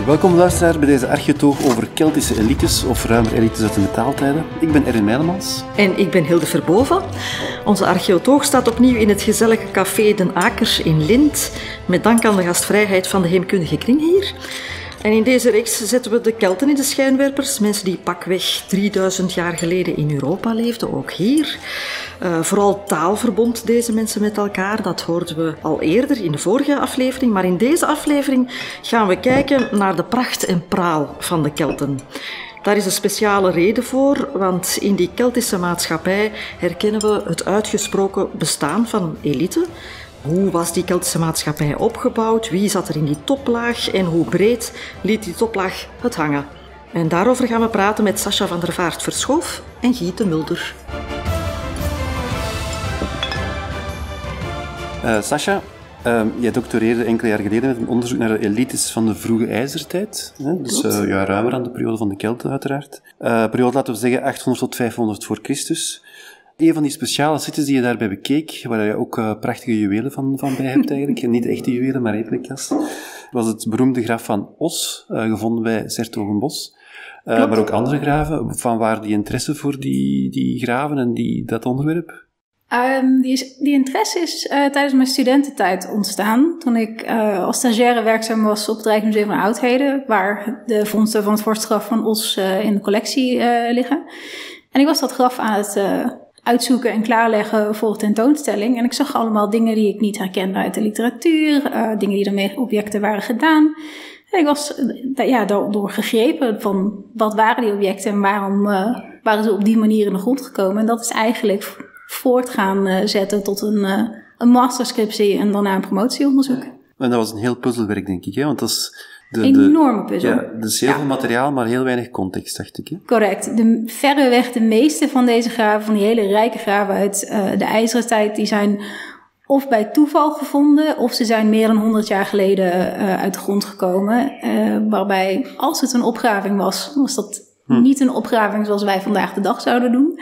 Welkom luisteraar bij deze archeotoog over Keltische elites of ruimer elites uit de metaaltijden. Ik ben Erin Meilemans. En ik ben Hilde Verboven. Onze archeotoog staat opnieuw in het gezellige café Den Aker in Lint, met dank aan de gastvrijheid van de heemkundige kring hier. En in deze reeks zetten we de Kelten in de schijnwerpers, mensen die pakweg 3000 jaar geleden in Europa leefden, ook hier. Vooral taal verbond deze mensen met elkaar, dat hoorden we al eerder in de vorige aflevering, maar in deze aflevering gaan we kijken naar de pracht en praal van de Kelten. Daar is een speciale reden voor, want in die Keltische maatschappij herkennen we het uitgesproken bestaan van een elite. Hoe was die Keltische maatschappij opgebouwd? Wie zat er in die toplaag? En hoe breed liet die toplaag het hangen? En daarover gaan we praten met Sascha van der Vaart-Verschoof en Guy de Mulder. Sascha, jij doctoreerde enkele jaar geleden met een onderzoek naar de elites van de vroege ijzertijd. Dus ruimer aan de periode van de Kelten uiteraard. Periode, laten we zeggen, 800 tot 500 voor Christus. Een van die speciale sites die je daarbij bekeek, waar je ook prachtige juwelen van bij hebt eigenlijk, niet echte juwelen, maar replicas, was het beroemde graf van Os, gevonden bij 's-Hertogenbosch. Maar ook andere graven. Van waar die interesse voor die graven en dat onderwerp? Die interesse is tijdens mijn studententijd ontstaan. Toen ik als stagiaire werkzaam was op het Rijksmuseum van Oudheden, waar de vondsten van het vorstgraf van Os in de collectie liggen. En ik was dat graf aan het uitzoeken en klaarleggen voor een tentoonstelling. En ik zag allemaal dingen die ik niet herkende uit de literatuur, dingen die ermee objecten waren gedaan. En ik was door gegrepen van wat waren die objecten en waarom waren ze op die manier in de grond gekomen. En dat is eigenlijk voort gaan zetten tot een masterscriptie en daarna een promotieonderzoek. En dat was een heel puzzelwerk, denk ik, hè? Want dat is enorme puzzel. Ja, dus heel veel materiaal, maar heel weinig context, dacht ik. Hè? Correct. Verreweg de meeste van deze graven, van die hele rijke graven uit de ijzeren tijd, die zijn of bij toeval gevonden, of ze zijn meer dan 100 jaar geleden uit de grond gekomen. Waarbij, als het een opgraving was dat niet een opgraving zoals wij vandaag de dag zouden doen.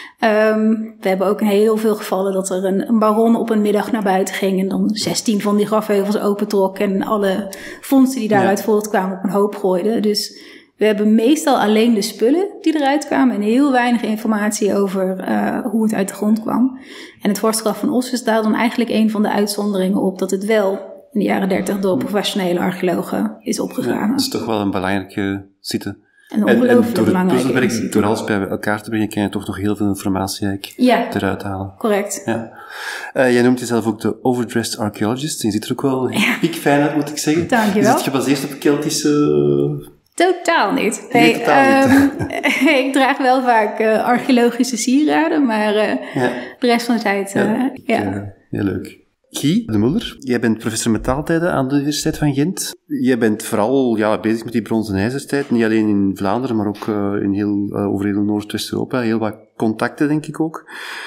We hebben ook in heel veel gevallen dat er een baron op een middag naar buiten ging en dan 16 van die grafheuvels opentrok en alle vondsten die daaruit voortkwamen op een hoop gooide. Dus we hebben meestal alleen de spullen die eruit kwamen en heel weinig informatie over hoe het uit de grond kwam. En het vorstgraf van Os is daar dan eigenlijk een van de uitzonderingen op dat het wel in de jaren 30 door professionele archeologen is opgegraven. Ja, dat is toch wel een belangrijke site. En door het puzzelwerk, door alles bij elkaar te brengen, kan je toch nog heel veel informatie eruit halen. Correct. Ja. Jij noemt jezelf ook de overdressed archaeologist. Je ziet er ook wel piekfijn uit, moet ik zeggen. Dankjewel. Is het gebaseerd op Keltische... Totaal niet. Nee, totaal niet. Ik draag wel vaak archeologische sieraden, maar de rest van de tijd... Heel leuk. Guy de Mulder, jij bent professor metaaltijden aan de Universiteit van Gent. Jij bent vooral bezig met die bronzen ijzertijd, niet alleen in Vlaanderen, maar ook over heel Noord-West-Europa. Heel wat contacten, denk ik ook.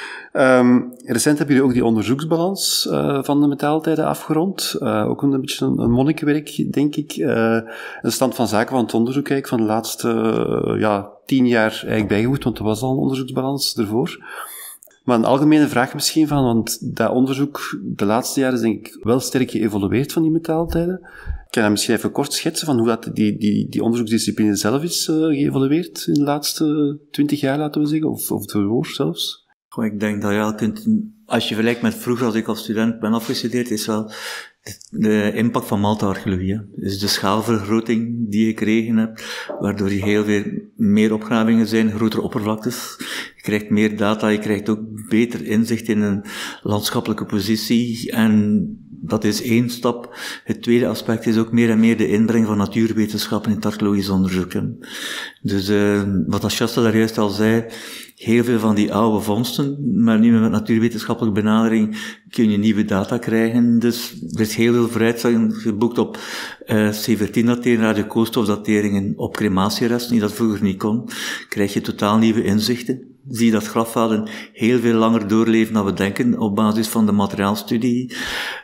Recent hebben jullie ook die onderzoeksbalans van de metaaltijden afgerond. Ook een beetje een monnikenwerk, denk ik. Een stand van zaken van het onderzoek eigenlijk van de laatste 10 jaar eigenlijk bijgevoegd, want er was al een onderzoeksbalans ervoor. Maar een algemene vraag misschien want dat onderzoek de laatste jaren is denk ik wel sterk geëvolueerd van die metaaltijden. Kan je misschien even kort schetsen van hoe dat die onderzoeksdiscipline zelf is geëvolueerd in de laatste 20 jaar, laten we zeggen, of ervoor zelfs? Goh, ik denk dat je wel kunt, als je vergelijkt met vroeger als ik als student ben afgestudeerd, is wel de impact van Malta-archeologie. Dus de schaalvergroting die je gekregen hebt, waardoor je heel veel meer opgravingen zijn, grotere oppervlaktes. Je krijgt meer data, je krijgt ook beter inzicht in een landschappelijke positie en dat is één stap. Het tweede aspect is ook meer en meer de inbreng van natuurwetenschappen in het archeologisch onderzoek. Dus wat Shasta daar juist al zei, heel veel van die oude vondsten, maar nu met natuurwetenschappelijke benadering kun je nieuwe data krijgen. Dus er is heel veel vooruitgang geboekt op C14-dateringen, radiokoolstofdateringen op crematieresten, die dat vroeger niet kon. Krijg je totaal nieuwe inzichten. zie je dat grafvelden heel veel langer doorleven dan we denken op basis van de materiaalstudie.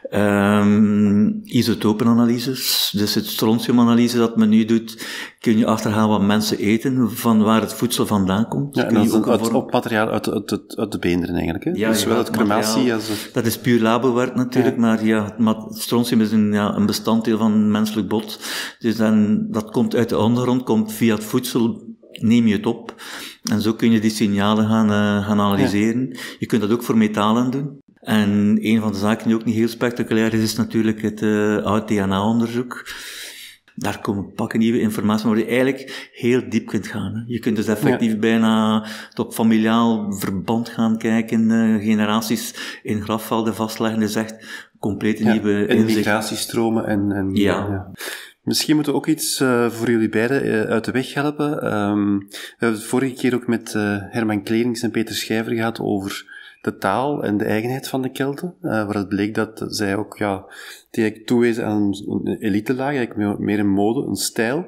Isotopenanalyses, dus het strontiumanalyse dat men nu doet, kun je achterhalen wat mensen eten, van waar het voedsel vandaan komt. Ja, en dat is op materiaal uit de beenderen eigenlijk, hè? Ja, dus zowel het crematie als... Dat is puur labowerk natuurlijk, maar ja, het strontium is een bestanddeel van een menselijk bot. Dus dan, dat komt uit de ondergrond, komt via het voedsel, neem je het op. En zo kun je die signalen gaan analyseren. Ja. Je kunt dat ook voor metalen doen. En een van de zaken die ook niet heel spectaculair is natuurlijk het oud DNA-onderzoek. Daar komen pakken nieuwe informatie, waar je eigenlijk heel diep kunt gaan. Hè. Je kunt dus effectief bijna tot familiaal verband gaan kijken, generaties in grafvelden vastleggen. Dus echt complete nieuwe inzicht. Migratiestromen en ja. Misschien moeten we ook iets voor jullie beiden uit de weg helpen. We hebben het vorige keer ook met Herman Klerings en Peter Schijver gehad over de taal en de eigenheid van de Kelten, waar het bleek dat zij ook die toewezen aan een elitelaag, eigenlijk meer een mode, een stijl.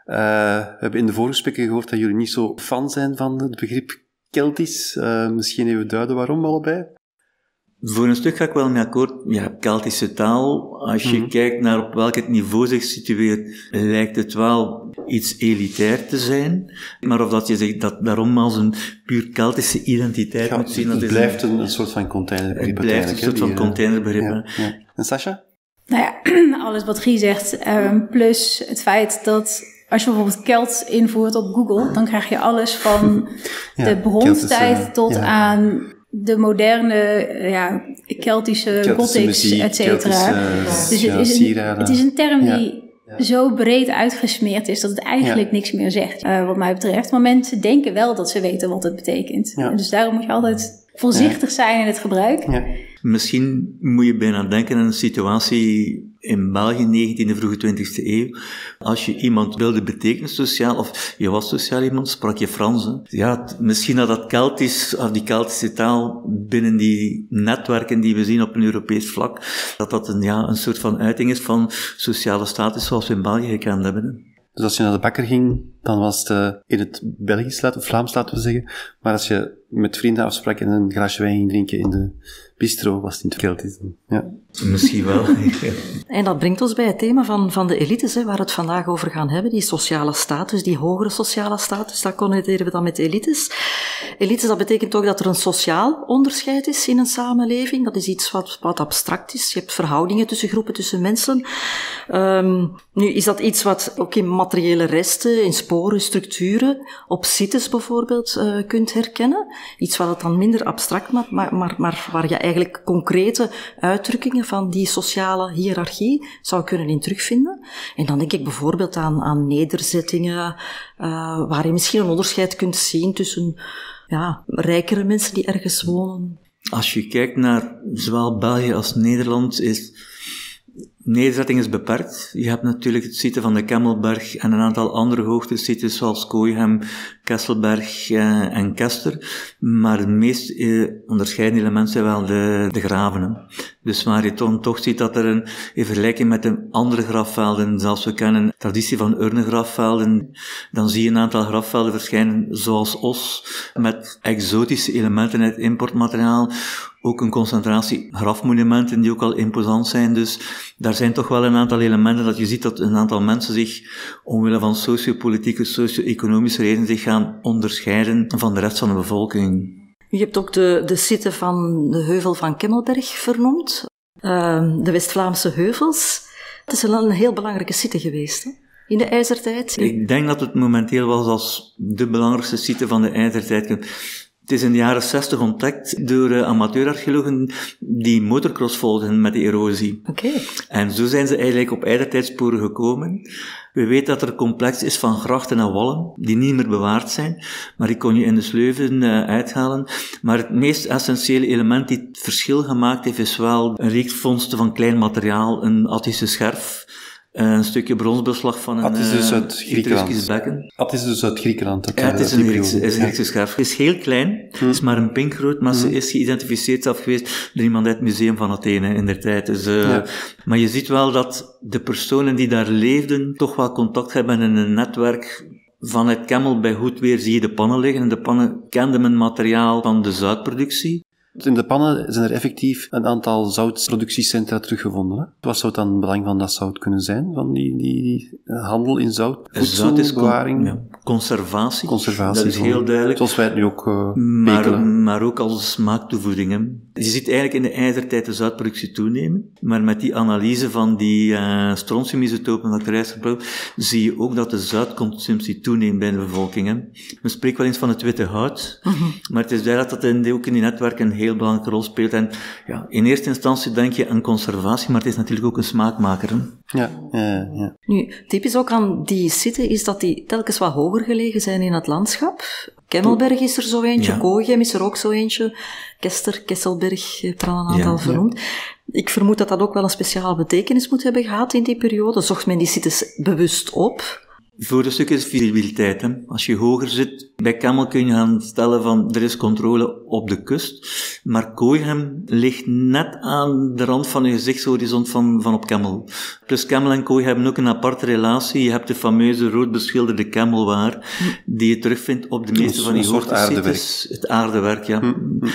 We hebben in de voorgesprekken gehoord dat jullie niet zo fan zijn van het begrip Keltisch. Misschien even duiden waarom allebei. Voor een stuk ga ik wel mee akkoord. Ja, Keltische taal, als je kijkt naar op welk het niveau zich situeert, lijkt het wel iets elitair te zijn. Maar of dat je zich dat daarom als een puur Keltische identiteit moet zien, dat het blijft een soort van containerbegrip. Het blijft een soort van containerbegrip. Ja. En Sascha? Nou ja, alles wat Guy zegt, plus het feit dat als je bijvoorbeeld Kelt invoert op Google, dan krijg je alles van de bronstijd tot aan de moderne, Keltische gothics, et cetera. Dus het is een term die zo breed uitgesmeerd is dat het eigenlijk niks meer zegt, wat mij betreft. Maar mensen denken wel dat ze weten wat het betekent. Ja. Dus daarom moet je altijd voorzichtig zijn in het gebruik. Ja. Misschien moet je bijna denken aan een situatie in België, 19e, vroege 20e eeuw. Als je iemand wilde betekenen sociaal, of je was sociaal iemand, sprak je Frans. Hè? Ja, misschien dat Keltisch, of die Keltische taal, binnen die netwerken die we zien op een Europees vlak, dat een soort van uiting is van sociale status zoals we in België gekend hebben. Hè? Dus als je naar de bakker ging, dan was het in het Belgisch, of Vlaams laten we zeggen. Maar als je met vrienden afsprak en een glaasje wijn ging drinken in de bistro, was het in het Keltisch. Ja. Misschien wel. En dat brengt ons bij het thema van de elites, waar we het vandaag over gaan hebben. Die sociale status, die hogere sociale status, dat connecteren we dan met elites. Elites, dat betekent ook dat er een sociaal onderscheid is in een samenleving. Dat is iets wat abstract is. Je hebt verhoudingen tussen groepen, tussen mensen. Nu is dat iets wat ook in materiële resten, in sporen, structuren, op sites bijvoorbeeld kunt herkennen. Iets wat het dan minder abstract maakt, maar waar je eigenlijk concrete uitdrukkingen van die sociale hiërarchie zou kunnen in terugvinden. En dan denk ik bijvoorbeeld aan nederzettingen, waar je misschien een onderscheid kunt zien tussen rijkere mensen die ergens wonen. Als je kijkt naar zowel België als Nederland, nederzetting is beperkt. Je hebt natuurlijk het site van de Kemmelberg en een aantal andere hoogtesites zoals Kooihem, Kesselberg en Kester. Maar het meest onderscheidende element zijn wel de graven. Dus waar je toch ziet dat er in vergelijking met de andere grafvelden, zelfs we kennen de traditie van urnengrafvelden, dan zie je een aantal grafvelden verschijnen zoals Os, met exotische elementen uit importmateriaal. Ook een concentratie grafmonumenten die ook al imposant zijn. Dus daar zijn toch wel een aantal elementen dat je ziet dat een aantal mensen zich omwille van sociopolitieke, socio-economische redenen zich gaan onderscheiden van de rest van de bevolking. Je hebt ook de site van de heuvel van Kemmelberg vernoemd. De West-Vlaamse heuvels. Het is een heel belangrijke site geweest, hè? In de ijzertijd. Ik denk dat het momenteel was als de belangrijkste site van de ijzertijd. Het is in de jaren 60 ontdekt door amateurarcheologen die motocross volgden met de erosie. Okay. En zo zijn ze eigenlijk op ijzertijdsporen gekomen. We weten dat er een complex is van grachten en wallen, die niet meer bewaard zijn, maar die kon je in de sleuven uithalen. Maar het meest essentiële element die het verschil gemaakt heeft, is wel een reeks vondsten van klein materiaal, een Attische scherf, een stukje bronsbeslag van een Etruskisch bekken. Het is dus uit Griekenland. Het is een Griekse scherf. Het is heel klein, het is maar een pink groot, maar ze is geïdentificeerd zelf geweest door iemand uit het museum van Athene in der tijd. Dus, maar je ziet wel dat de personen die daar leefden toch wel contact hebben in een netwerk Vanuit Kemmel bij goed weer zie je de pannen liggen. En de pannen kende men materiaal van de zoutproductie. In de pannen zijn er effectief een aantal zoutproductiecentra teruggevonden. Hè? Wat zou dan het belang van dat zout kunnen zijn? Van die handel in zout? Zout is bewaring? Conservatie. Conservatie. Dat is heel duidelijk. Zoals wij het nu ook maar ook als smaaktoevoegingen. Je ziet eigenlijk in de ijzertijd de zoutproductie toenemen. Maar met die analyse van die strontiumisotopen dat ik eruit gebruik, zie je ook dat de zoutconsumptie toeneemt bij de bevolking. Hè. Men spreekt wel eens van het witte hout. Maar het is duidelijk dat het ook in die netwerken een heel belangrijke rol speelt. En ja, in eerste instantie denk je aan conservatie, maar het is natuurlijk ook een smaakmaker. Hè? Ja. Nu, typisch ook aan die sitten is dat die telkens wat hoger gelegen zijn in het landschap. Kemmelberg is er zo eentje, Kooichem is er ook zo eentje, Kester, Kesselberg, heb er al een aantal vernoemd. Ja. Ik vermoed dat dat ook wel een speciale betekenis moet hebben gehad in die periode. Zocht men die sites bewust op? Voor een stuk is visibiliteit. Hè. Als je hoger zit, bij Kemmel kun je gaan stellen van er is controle op de kust, maar Kooichem ligt net aan de rand van je gezichtshorizon van op Kemmel. Plus Kemmel en Kooi hebben ook een aparte relatie. Je hebt de fameuze rood beschilderde Kemmelwaar, die je terugvindt op de meeste van die hoogtesites. Het aardewerk, ja.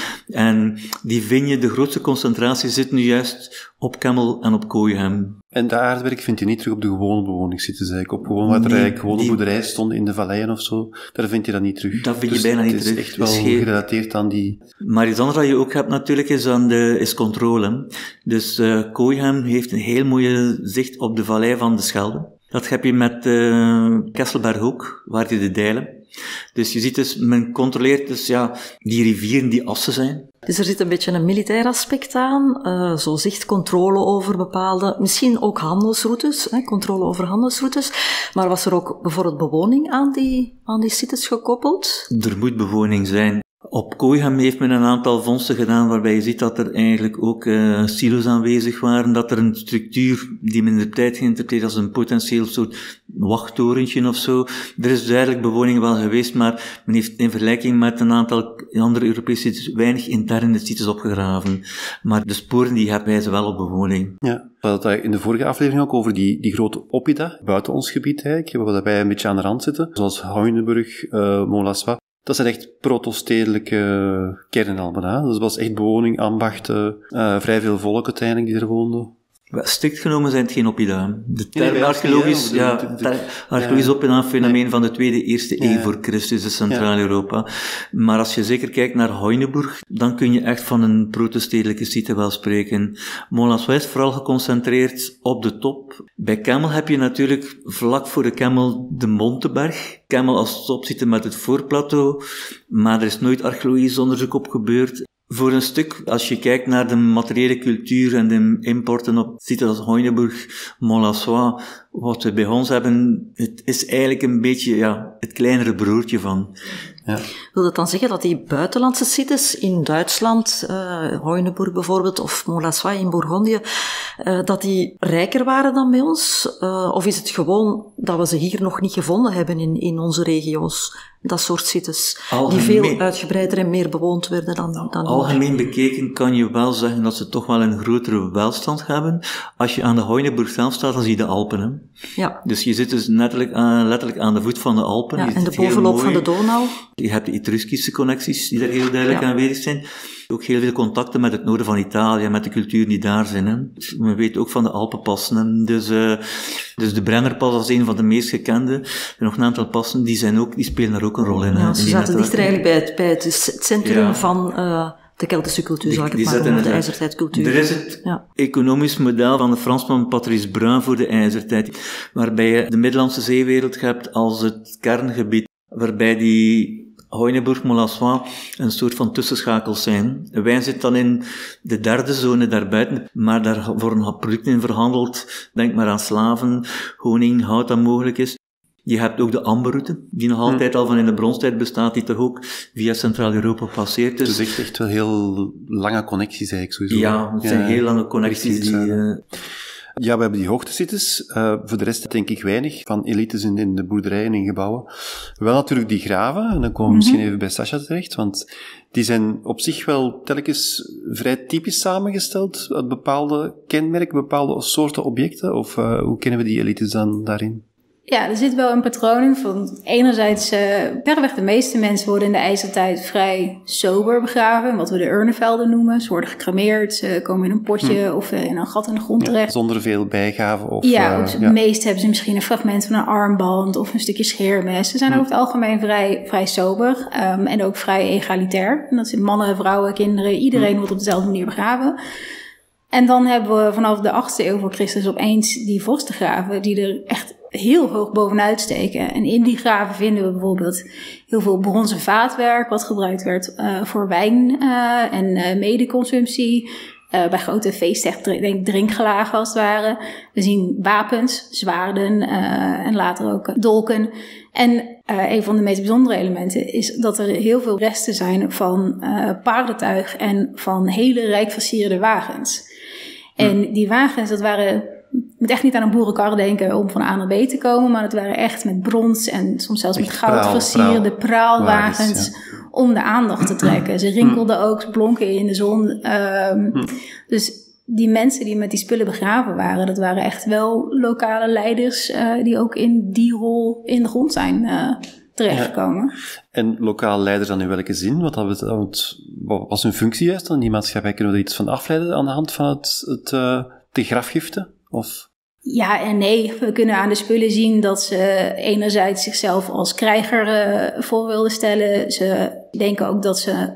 En die vind je, de grootste concentratie zit nu juist op Kemmel en op Kooichem. En dat aardewerk vind je niet terug op de gewone bewoningssites eigenlijk. Op gewoon wat er eigenlijk gewone boerderijen stonden in de valleien of zo. Daar vind je dat niet terug. Dat vind je bijna niet terug. Het is echt wel gerelateerd aan die... Maar iets anders wat je ook hebt natuurlijk is controle. Dus Kooichem heeft een heel mooie zicht op de vallei van de Schelde. Dat heb je met Kesselberg ook, waar je de dijlen. Dus je ziet dus, men controleert dus die rivieren die assen zijn. Dus er zit een beetje een militair aspect aan, zo zicht, controle over bepaalde, misschien ook handelsroutes, controle over handelsroutes. Maar was er ook bijvoorbeeld bewoning aan die sites gekoppeld? Er moet bewoning zijn. Op Kooichem heeft men een aantal vondsten gedaan waarbij je ziet dat er eigenlijk ook silo's aanwezig waren, dat er een structuur die men in de tijd geïnterpreteerd als een potentieel soort wachttorentje of zo. Er is duidelijk bewoning wel geweest, maar men heeft in vergelijking met een aantal andere Europese sites weinig interne sites opgegraven. Maar de sporen die je hebt wijzen wel op bewoning. Ja, we hadden het in de vorige aflevering ook over die grote oppida, buiten ons gebied eigenlijk, waar wij een beetje aan de rand zitten, zoals Hoineburg, Montlassois. Dat zijn echt protostedelijke kernen allemaal. Dus dat was echt bewoning, ambachten, vrij veel volk uiteindelijk die er woonden. Strikt genomen zijn het geen oppida. De term archeologisch oppida, een fenomeen van de eerste eeuw voor Christus in Centraal-Europa. Maar als je zeker kijkt naar Hoineburg, dan kun je echt van een protostedelijke site wel spreken. Montlassois is vooral geconcentreerd op de top. Bij Kemmel heb je natuurlijk vlak voor de Kemmel de Monteberg. Kemmel als topsite met het voorplateau, maar er is nooit archeologisch onderzoek op gebeurd. Voor een stuk, als je kijkt naar de materiële cultuur en de importen op sites als Hoineburg, Montlassois, wat we bij ons hebben, het is eigenlijk een beetje het kleinere broertje van. Ja. Wil dat dan zeggen dat die buitenlandse sites in Duitsland, Hoineburg bijvoorbeeld, of Montlassois in Bourgondië, dat die rijker waren dan bij ons? Of is het gewoon dat we ze hier nog niet gevonden hebben in onze regio's? Dat soort sites, die veel uitgebreider en meer bewoond werden dan algemeen bekeken kan je wel zeggen dat ze toch wel een grotere welstand hebben. Als je aan de Hoineburg zelf staat, dan zie je de Alpen. Hè? Ja. Dus je zit dus letterlijk aan de voet van de Alpen. Ja, en de bovenloop van de Donau. Je hebt de Etruskische connecties die daar heel duidelijk aanwezig zijn. Ook heel veel contacten met het noorden van Italië, met de culturen die daar zijn. Hè. We weten ook van de Alpenpassen. Hè. Dus de Brennerpas als een van de meest gekende. Er nog een aantal passen, die spelen daar ook een rol in. Ja, ze zaten dichter eigenlijk bij het centrum van de Keltische cultuur, zal ik het maar noemen, de ijzertijdcultuur. Er is het economisch model van de Fransman Patrice Brun voor de ijzertijd, waarbij je de Middellandse zeewereld hebt als het kerngebied, waarbij die Hoineburg, Montlassois een soort van tussenschakels zijn. Wij zitten dan in de derde zone daarbuiten, maar daar worden producten in verhandeld. Denk maar aan slaven, honing, hout dat mogelijk is. Je hebt ook de amberroute, die nog altijd al van in de bronstijd bestaat, die toch ook via Centraal-Europa passeert. Dus echt wel heel lange connecties eigenlijk sowieso. Ja, het zijn heel lange connecties Ja, we hebben die hoogtesites. Voor de rest denk ik weinig van elites in de boerderijen en gebouwen. Wel natuurlijk die graven, en dan komen we misschien even bij Sascha terecht, want die zijn op zich wel telkens vrij typisch samengesteld uit bepaalde kenmerken, bepaalde soorten objecten, of hoe kennen we die elites dan daarin? Ja, er zit wel een patroon in van enerzijds, verreweg de meeste mensen worden in de ijzertijd vrij sober begraven, wat we de urnenvelden noemen. Ze worden gecremeerd, ze komen in een potje of in een gat in de grond terecht. Zonder veel bijgaven? Of, het meest hebben ze misschien een fragment van een armband of een stukje scheermes. Ze zijn over het algemeen vrij sober en ook vrij egalitair. En dat zijn mannen, vrouwen, kinderen, iedereen wordt op dezelfde manier begraven. En dan hebben we vanaf de 8e eeuw voor Christus opeens die vorstengraven die er echt heel hoog bovenuit steken. En in die graven vinden we bijvoorbeeld heel veel bronzen vaatwerk, wat gebruikt werd voor wijn en medeconsumptie. Bij grote feesten, drinkgelagen als het ware. We zien wapens, zwaarden en later ook dolken. En een van de meest bijzondere elementen is dat er heel veel resten zijn van paardentuig en van hele rijk versierde wagens. En die wagens, dat waren, je moet echt niet aan een boerenkar denken om van A naar B te komen, maar het waren echt met brons en soms zelfs met goud versierde praalwagens om de aandacht te trekken. Ze rinkelden ook, ze blonken in de zon. Dus die mensen die met die spullen begraven waren, dat waren echt wel lokale leiders die ook in die rol in de grond zijn terechtgekomen. En lokale leiders dan in welke zin? Wat was hun functie juist dan in die maatschappij? Kunnen we er iets van afleiden aan de hand van de grafgiften? Of? Ja en nee. We kunnen aan de spullen zien dat ze enerzijds zichzelf als krijger voor wilden stellen. Ze denken ook dat ze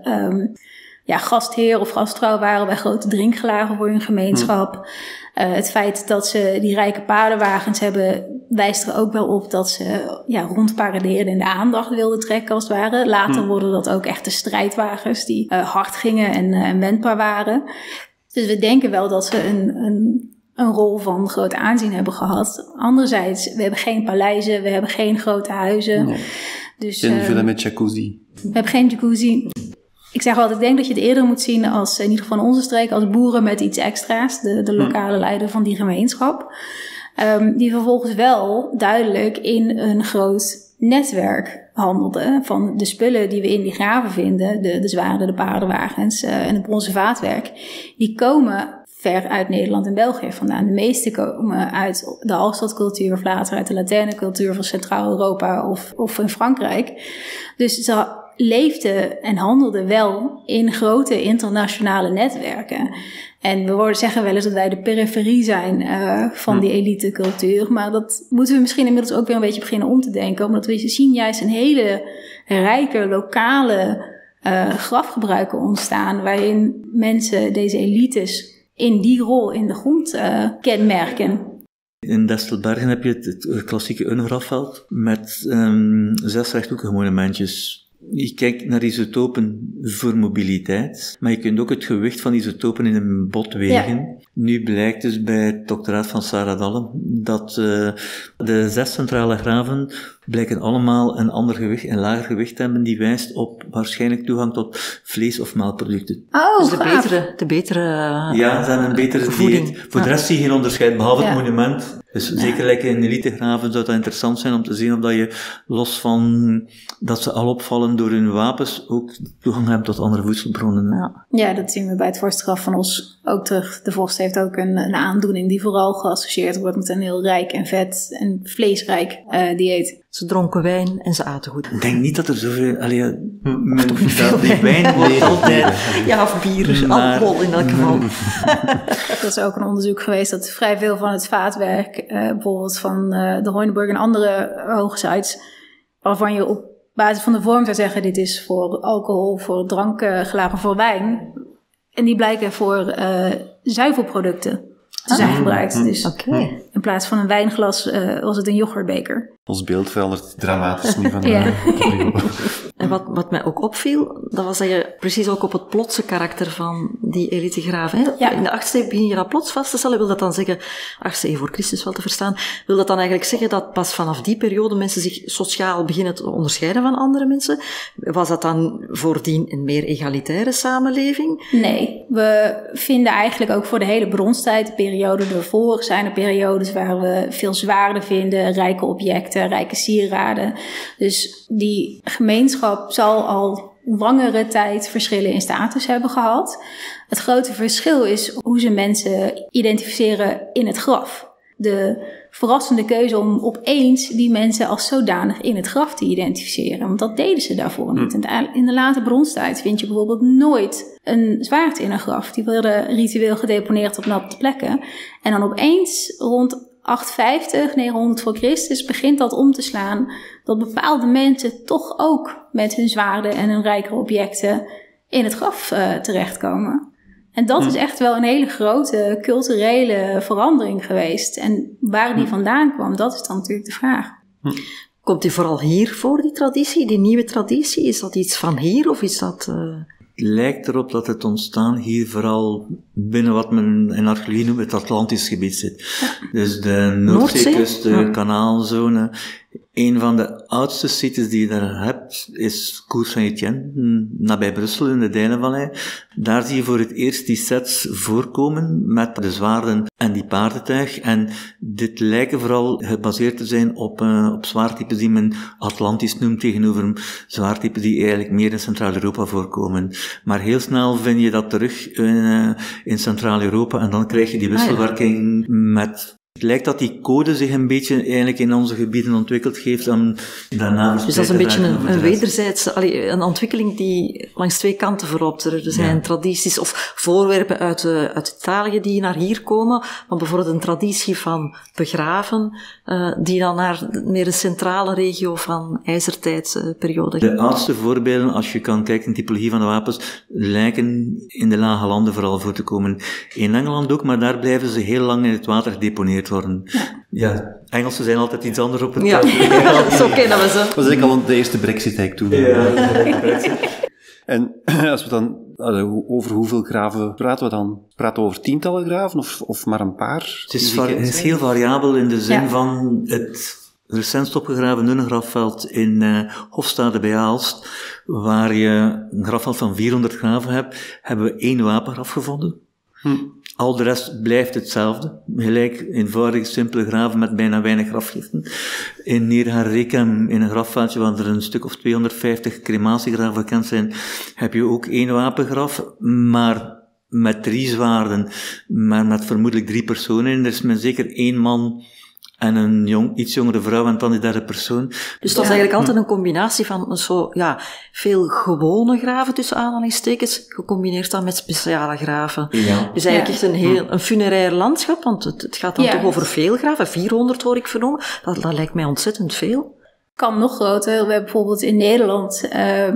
gastheer of gastvrouw waren bij grote drinkgelagen voor hun gemeenschap. Het feit dat ze die rijke paardenwagens hebben, wijst er ook wel op dat ze rondparadeerden en de aandacht wilden trekken als het ware. Later worden dat ook echte strijdwagens die hard gingen en wendbaar waren. Dus we denken wel dat ze een rol van groot aanzien hebben gehad. Anderzijds, we hebben geen paleizen, we hebben geen grote huizen. Nee. Dus, geen villa met jacuzzi. We hebben geen jacuzzi. Ik zeg altijd, ik denk dat je het eerder moet zien als, in ieder geval in onze streek, als boeren met iets extra's. De lokale leider van die gemeenschap. Die vervolgens wel duidelijk in een groot netwerk handelden. Van de spullen die we in die graven vinden, de zwaarden, de paardenwagens en het bronzen vaatwerk. Die komen ver uit Nederland en België vandaan. De meeste komen uit de Hallstattcultuur of later uit de Latijnse cultuur van Centraal-Europa of in Frankrijk. Dus ze leefden en handelden wel in grote internationale netwerken. En we zeggen wel eens dat wij de periferie zijn van die elitecultuur. Maar dat moeten we misschien inmiddels ook weer een beetje beginnen om te denken. Omdat we zien juist een hele rijke lokale grafgebruiken ontstaan. Waarin mensen, deze elites, in die rol in de grond kenmerken. In Destelbergen heb je het klassieke urnengrafveld met 6 rechthoekige monumentjes. Je kijkt naar isotopen voor mobiliteit, maar je kunt ook het gewicht van isotopen in een bot wegen. Ja. Nu blijkt dus bij het doctoraat van Sarah Dalle dat de 6 centrale graven blijken allemaal een ander gewicht, een lager gewicht te hebben, die wijst op waarschijnlijk toegang tot vlees- of melkproducten. Oh, dus de betere ja, ze hebben een betere dieet. Voor de rest zie je geen onderscheid, behalve het monument. Dus zeker in elitegraven zou dat interessant zijn om te zien of dat je, los van dat ze al opvallen door hun wapens, ook toegang hebben tot andere voedselbronnen. Ja, dat zien we bij het vorstgraf van Os ook terug. De vorst heeft ook een aandoening die vooral geassocieerd wordt met een heel rijk en vet en vleesrijk dieet. Ze dronken wijn en ze aten goed. Ik denk niet dat er zoveel... die wijn wordt altijd... Ja, of bier, alcohol in elk geval. Er is ook een onderzoek geweest dat vrij veel van het vaatwerk, bijvoorbeeld van de Hoineburg en andere hoge sites, waarvan je op basis van de vorm zou zeggen, dit is voor alcohol, voor drankgelagen, voor wijn. En die blijken voor zuivelproducten te zijn gebruikt. Dus in plaats van een wijnglas was het een yoghurtbeker. Ons beeld verandert dramatisch nu van En wat mij ook opviel, dat was dat je precies ook op het plotse karakter van die elitegraven. Ja. In de 8e eeuw begin je dat plots vast te stellen. Wil dat dan zeggen, 8e eeuw voor Christus wel te verstaan, wil dat dan eigenlijk zeggen dat pas vanaf die periode mensen zich sociaal beginnen te onderscheiden van andere mensen? Was dat dan voordien een meer egalitaire samenleving? Nee, we vinden eigenlijk ook voor de hele bronstijd, de periode ervoor, zijn er periodes waar we veel zwaarden vinden, rijke objecten, rijke sieraden. Dus die gemeenschap zal al langere tijd verschillen in status hebben gehad. Het grote verschil is hoe ze mensen identificeren in het graf. De verrassende keuze om opeens die mensen als zodanig in het graf te identificeren. Want dat deden ze daarvoor niet. In de late bronstijd vind je bijvoorbeeld nooit een zwaard in een graf. Die worden ritueel gedeponeerd op natte plekken. En dan opeens rond 850, 900 voor Christus begint dat om te slaan. Dat bepaalde mensen toch ook met hun zwaarden en hun rijkere objecten in het graf terechtkomen. En dat is echt wel een hele grote culturele verandering geweest. En waar die vandaan kwam, dat is dan natuurlijk de vraag. Komt die vooral hier voor, die traditie, die nieuwe traditie? Is dat iets van hier of is dat... Het lijkt erop dat het ontstaan hier vooral binnen wat men in archeologie noemt het Atlantisch gebied zit. Ja. Dus de Noordzeekust, de kanaalzone. Een van de oudste sites die je daar hebt is Cours Saint-Étienne, nabij Brussel in de Deinenvallei. Daar zie je voor het eerst die sets voorkomen met de zwaarden en die paardentuig. En dit lijken vooral gebaseerd te zijn op zwaardtypes die men Atlantisch noemt tegenover zwaardtypes die eigenlijk meer in Centraal-Europa voorkomen. Maar heel snel vind je dat terug in Centraal-Europa en dan krijg je die wisselwerking met... Het lijkt dat die code zich een beetje eigenlijk in onze gebieden ontwikkeld heeft en daarna... Dus dat is een beetje een wederzijdse, een ontwikkeling die langs twee kanten verloopt. Er zijn tradities of voorwerpen uit Italië die naar hier komen, maar bijvoorbeeld een traditie van begraven, die dan naar meer een centrale regio van ijzertijdsperiode. De oudste voorbeelden, als je kan kijken in de typologie van de wapens, lijken in de lage landen vooral voor te komen. In Engeland ook, maar daar blijven ze heel lang in het water gedeponeerd worden. Ja, Engelsen zijn altijd iets anders op het zo kennen we ze. Dat was eigenlijk al de eerste Brexit toen. En als we dan over hoeveel graven praten we dan? Praten we over tientallen graven of maar een paar? Het is heel variabel in de zin van het recentst opgegraven Nunnengrafveld in Hofstade bij Aalst, waar je een grafveld van 400 graven hebt, hebben we 1 wapengraf gevonden. Al de rest blijft hetzelfde. Gelijk, eenvoudig, simpele graven met bijna weinig grafgiften. In Neerharekem, in een grafveldje waar er een stuk of 250 crematiegraven bekend zijn, heb je ook 1 wapengraf, maar met 3 zwaarden, maar met vermoedelijk 3 personen in. Er is men zeker 1 man en een iets jongere vrouw en dan die derde persoon. Dus dat is eigenlijk altijd een combinatie van veel gewone graven tussen aanhalingstekens, gecombineerd dan met speciale graven. Ja. Dus eigenlijk echt een funerair landschap, want het gaat dan toch over veel graven. 400 hoor ik vernomen. Dat lijkt mij ontzettend veel. Kan nog groter. We hebben bijvoorbeeld in Nederland...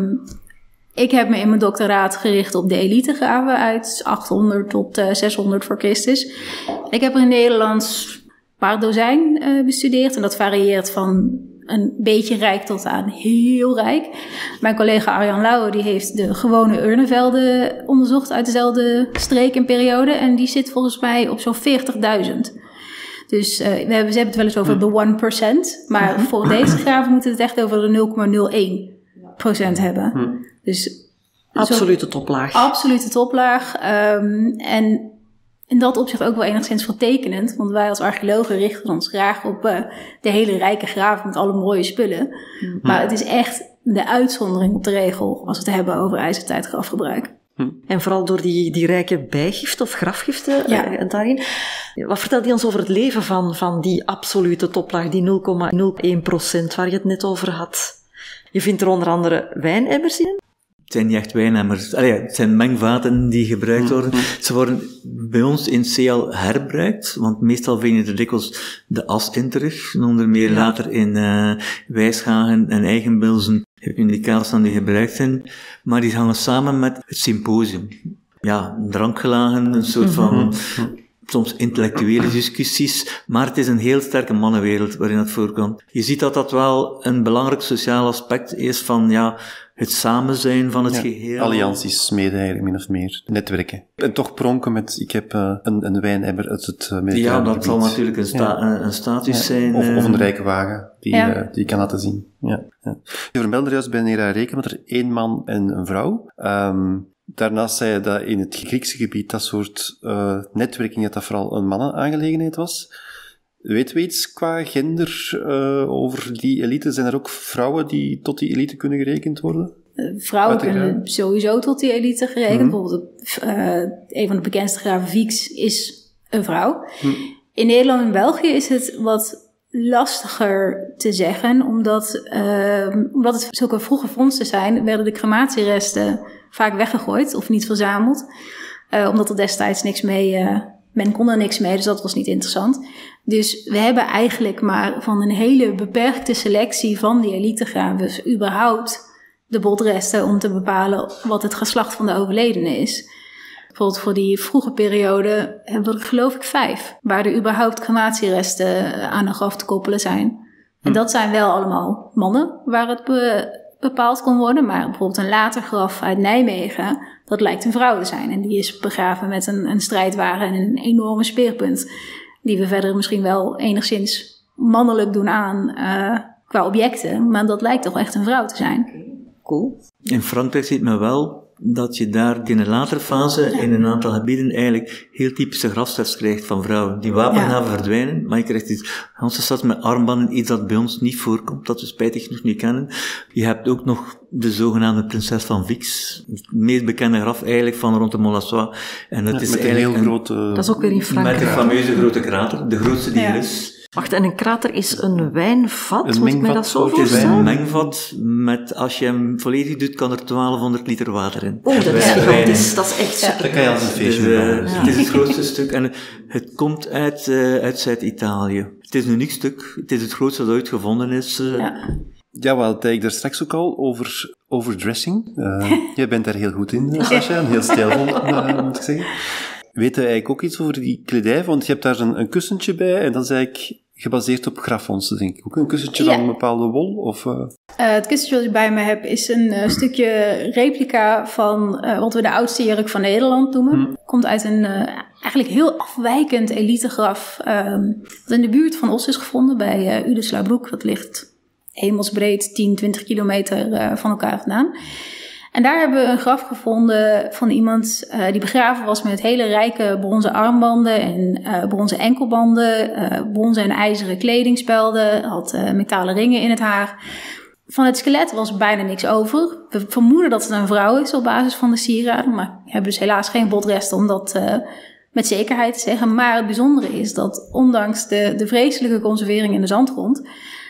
ik heb me in mijn doctoraat gericht op de elitegraven uit 800 tot 600 voor Christus. Ik heb er in Nederland paar dozijn bestudeerd. En dat varieert van een beetje rijk tot aan heel rijk. Mijn collega Arjan Lauwe die heeft de gewone urnenvelden onderzocht uit dezelfde streek en periode. En die zit volgens mij op zo'n 40.000. Dus ze hebben het wel eens over de 1%. Maar voor deze graven moeten we het echt over de 0,01% hebben. Dus absolute toplaag. Absolute toplaag. En in dat opzicht ook wel enigszins vertekenend, want wij als archeologen richten ons graag op de hele rijke graven met alle mooie spullen. Maar het is echt de uitzondering op de regel als we het hebben over ijzertijd grafgebruik. En vooral door die rijke bijgiften of grafgiften daarin. Wat vertelt die ons over het leven van die absolute toplaag, die 0,01% waar je het net over had? Je vindt er onder andere wijnemmers in. Het zijn niet echt wijnemmers. Het zijn mengvaten die gebruikt worden. Ze worden bij ons in CL herbruikt, want meestal vind je er dikwijls de as in terug. Onder meer later in Wijshagen en Eigenbilzen heb je indicaties die gebruikt zijn. Maar die hangen samen met het symposium. Ja, drankgelagen, een soort van soms intellectuele discussies, maar het is een heel sterke mannenwereld waarin dat voorkomt. Je ziet dat wel een belangrijk sociaal aspect is van het samen zijn van het geheel. Allianties mede eigenlijk, min of meer. Netwerken. En toch pronken met, ik heb een wijnemmer uit het mediterrane gebied. Zal natuurlijk een status zijn. Of een rijke wagen, die je kan laten zien. Ja. Je vermeldde juist bij Neerharekem dat er 1 man en een vrouw. Daarnaast zei je dat in het Griekse gebied dat soort netwerking, dat vooral een mannenaangelegenheid was. Weten we iets qua gender over die elite? Zijn er ook vrouwen die tot die elite kunnen gerekend worden? Vrouwen kunnen sowieso tot die elite gerekend. Bijvoorbeeld een van de bekendste graven Vix is een vrouw. In Nederland en België is het wat lastiger te zeggen, omdat het zulke vroege vondsten zijn, werden de crematieresten vaak weggegooid of niet verzameld. Omdat er destijds niks mee, men kon er niks mee, dus dat was niet interessant. Dus we hebben eigenlijk maar van een hele beperkte selectie van die elitegravers überhaupt de botresten om te bepalen wat het geslacht van de overledene is. Bijvoorbeeld voor die vroege periode hebben we er geloof ik 5, waar er überhaupt crematieresten aan een graf te koppelen zijn. En dat zijn wel allemaal mannen waar het bepaald kon worden, maar bijvoorbeeld een later graf uit Nijmegen, dat lijkt een vrouw te zijn. En die is begraven met een strijdwagen en een enorme speerpunt, die we verder misschien wel enigszins mannelijk doen aan qua objecten, maar dat lijkt toch echt een vrouw te zijn. Cool. In Frankrijk ziet men wel dat je daar in een latere fase in een aantal gebieden eigenlijk heel typische grafsets krijgt van vrouwen. Die wapengraven verdwijnen, maar je krijgt iets Hansenstad met armbanden, iets dat bij ons niet voorkomt, dat we spijtig genoeg niet kennen. Je hebt ook nog de zogenaamde prinses van Vix, het meest bekende graf eigenlijk van rond de Molassois. En dat is met eigenlijk een heel grote... Dat is ook weer in Frankrijk. met een fameuze grote krater, de grootste die er is. Wacht, en een krater is een wijnvat? Een Moet ik mij dat zo mengvat, Het is voorstellen? een mengvat met, als je hem volledig doet, kan er 1200 liter water in. Oh, dat is Wij- gigantisch. Dat is echt super. Daar kan je als een feestje Dus, mee bouwen. het is het grootste stuk en het komt uit Zuid-Italië. Het is een uniek stuk. Het is het grootste dat ooit gevonden is. Ja, we hadden het daar straks ook al over dressing. Jij bent daar heel goed in, Sascha, en heel stijlvol, moet ik zeggen. Weet je eigenlijk ook iets over die kledij? Want je hebt daar een kussentje bij, en dat is eigenlijk gebaseerd op grafvondsten, denk ik. Ook een kussentje van een bepaalde wol? Of, Het kussentje wat ik bij me heb is een stukje replica van wat we de oudste jurk van Nederland noemen. Komt uit een eigenlijk heel afwijkend elitegraf dat in de buurt van Os is gevonden bij Udesla-Broek. Dat ligt hemelsbreed 10-20 kilometer van elkaar vandaan. En daar hebben we een graf gevonden van iemand die begraven was met hele rijke bronzen armbanden en bronzen enkelbanden, bronzen en ijzeren kledingspelden, had metalen ringen in het haar. Van het skelet was bijna niks over. We vermoeden dat het een vrouw is op basis van de sieraden, maar we hebben dus helaas geen botresten om dat met zekerheid te zeggen. Maar het bijzondere is dat ondanks de vreselijke conservering in de zandgrond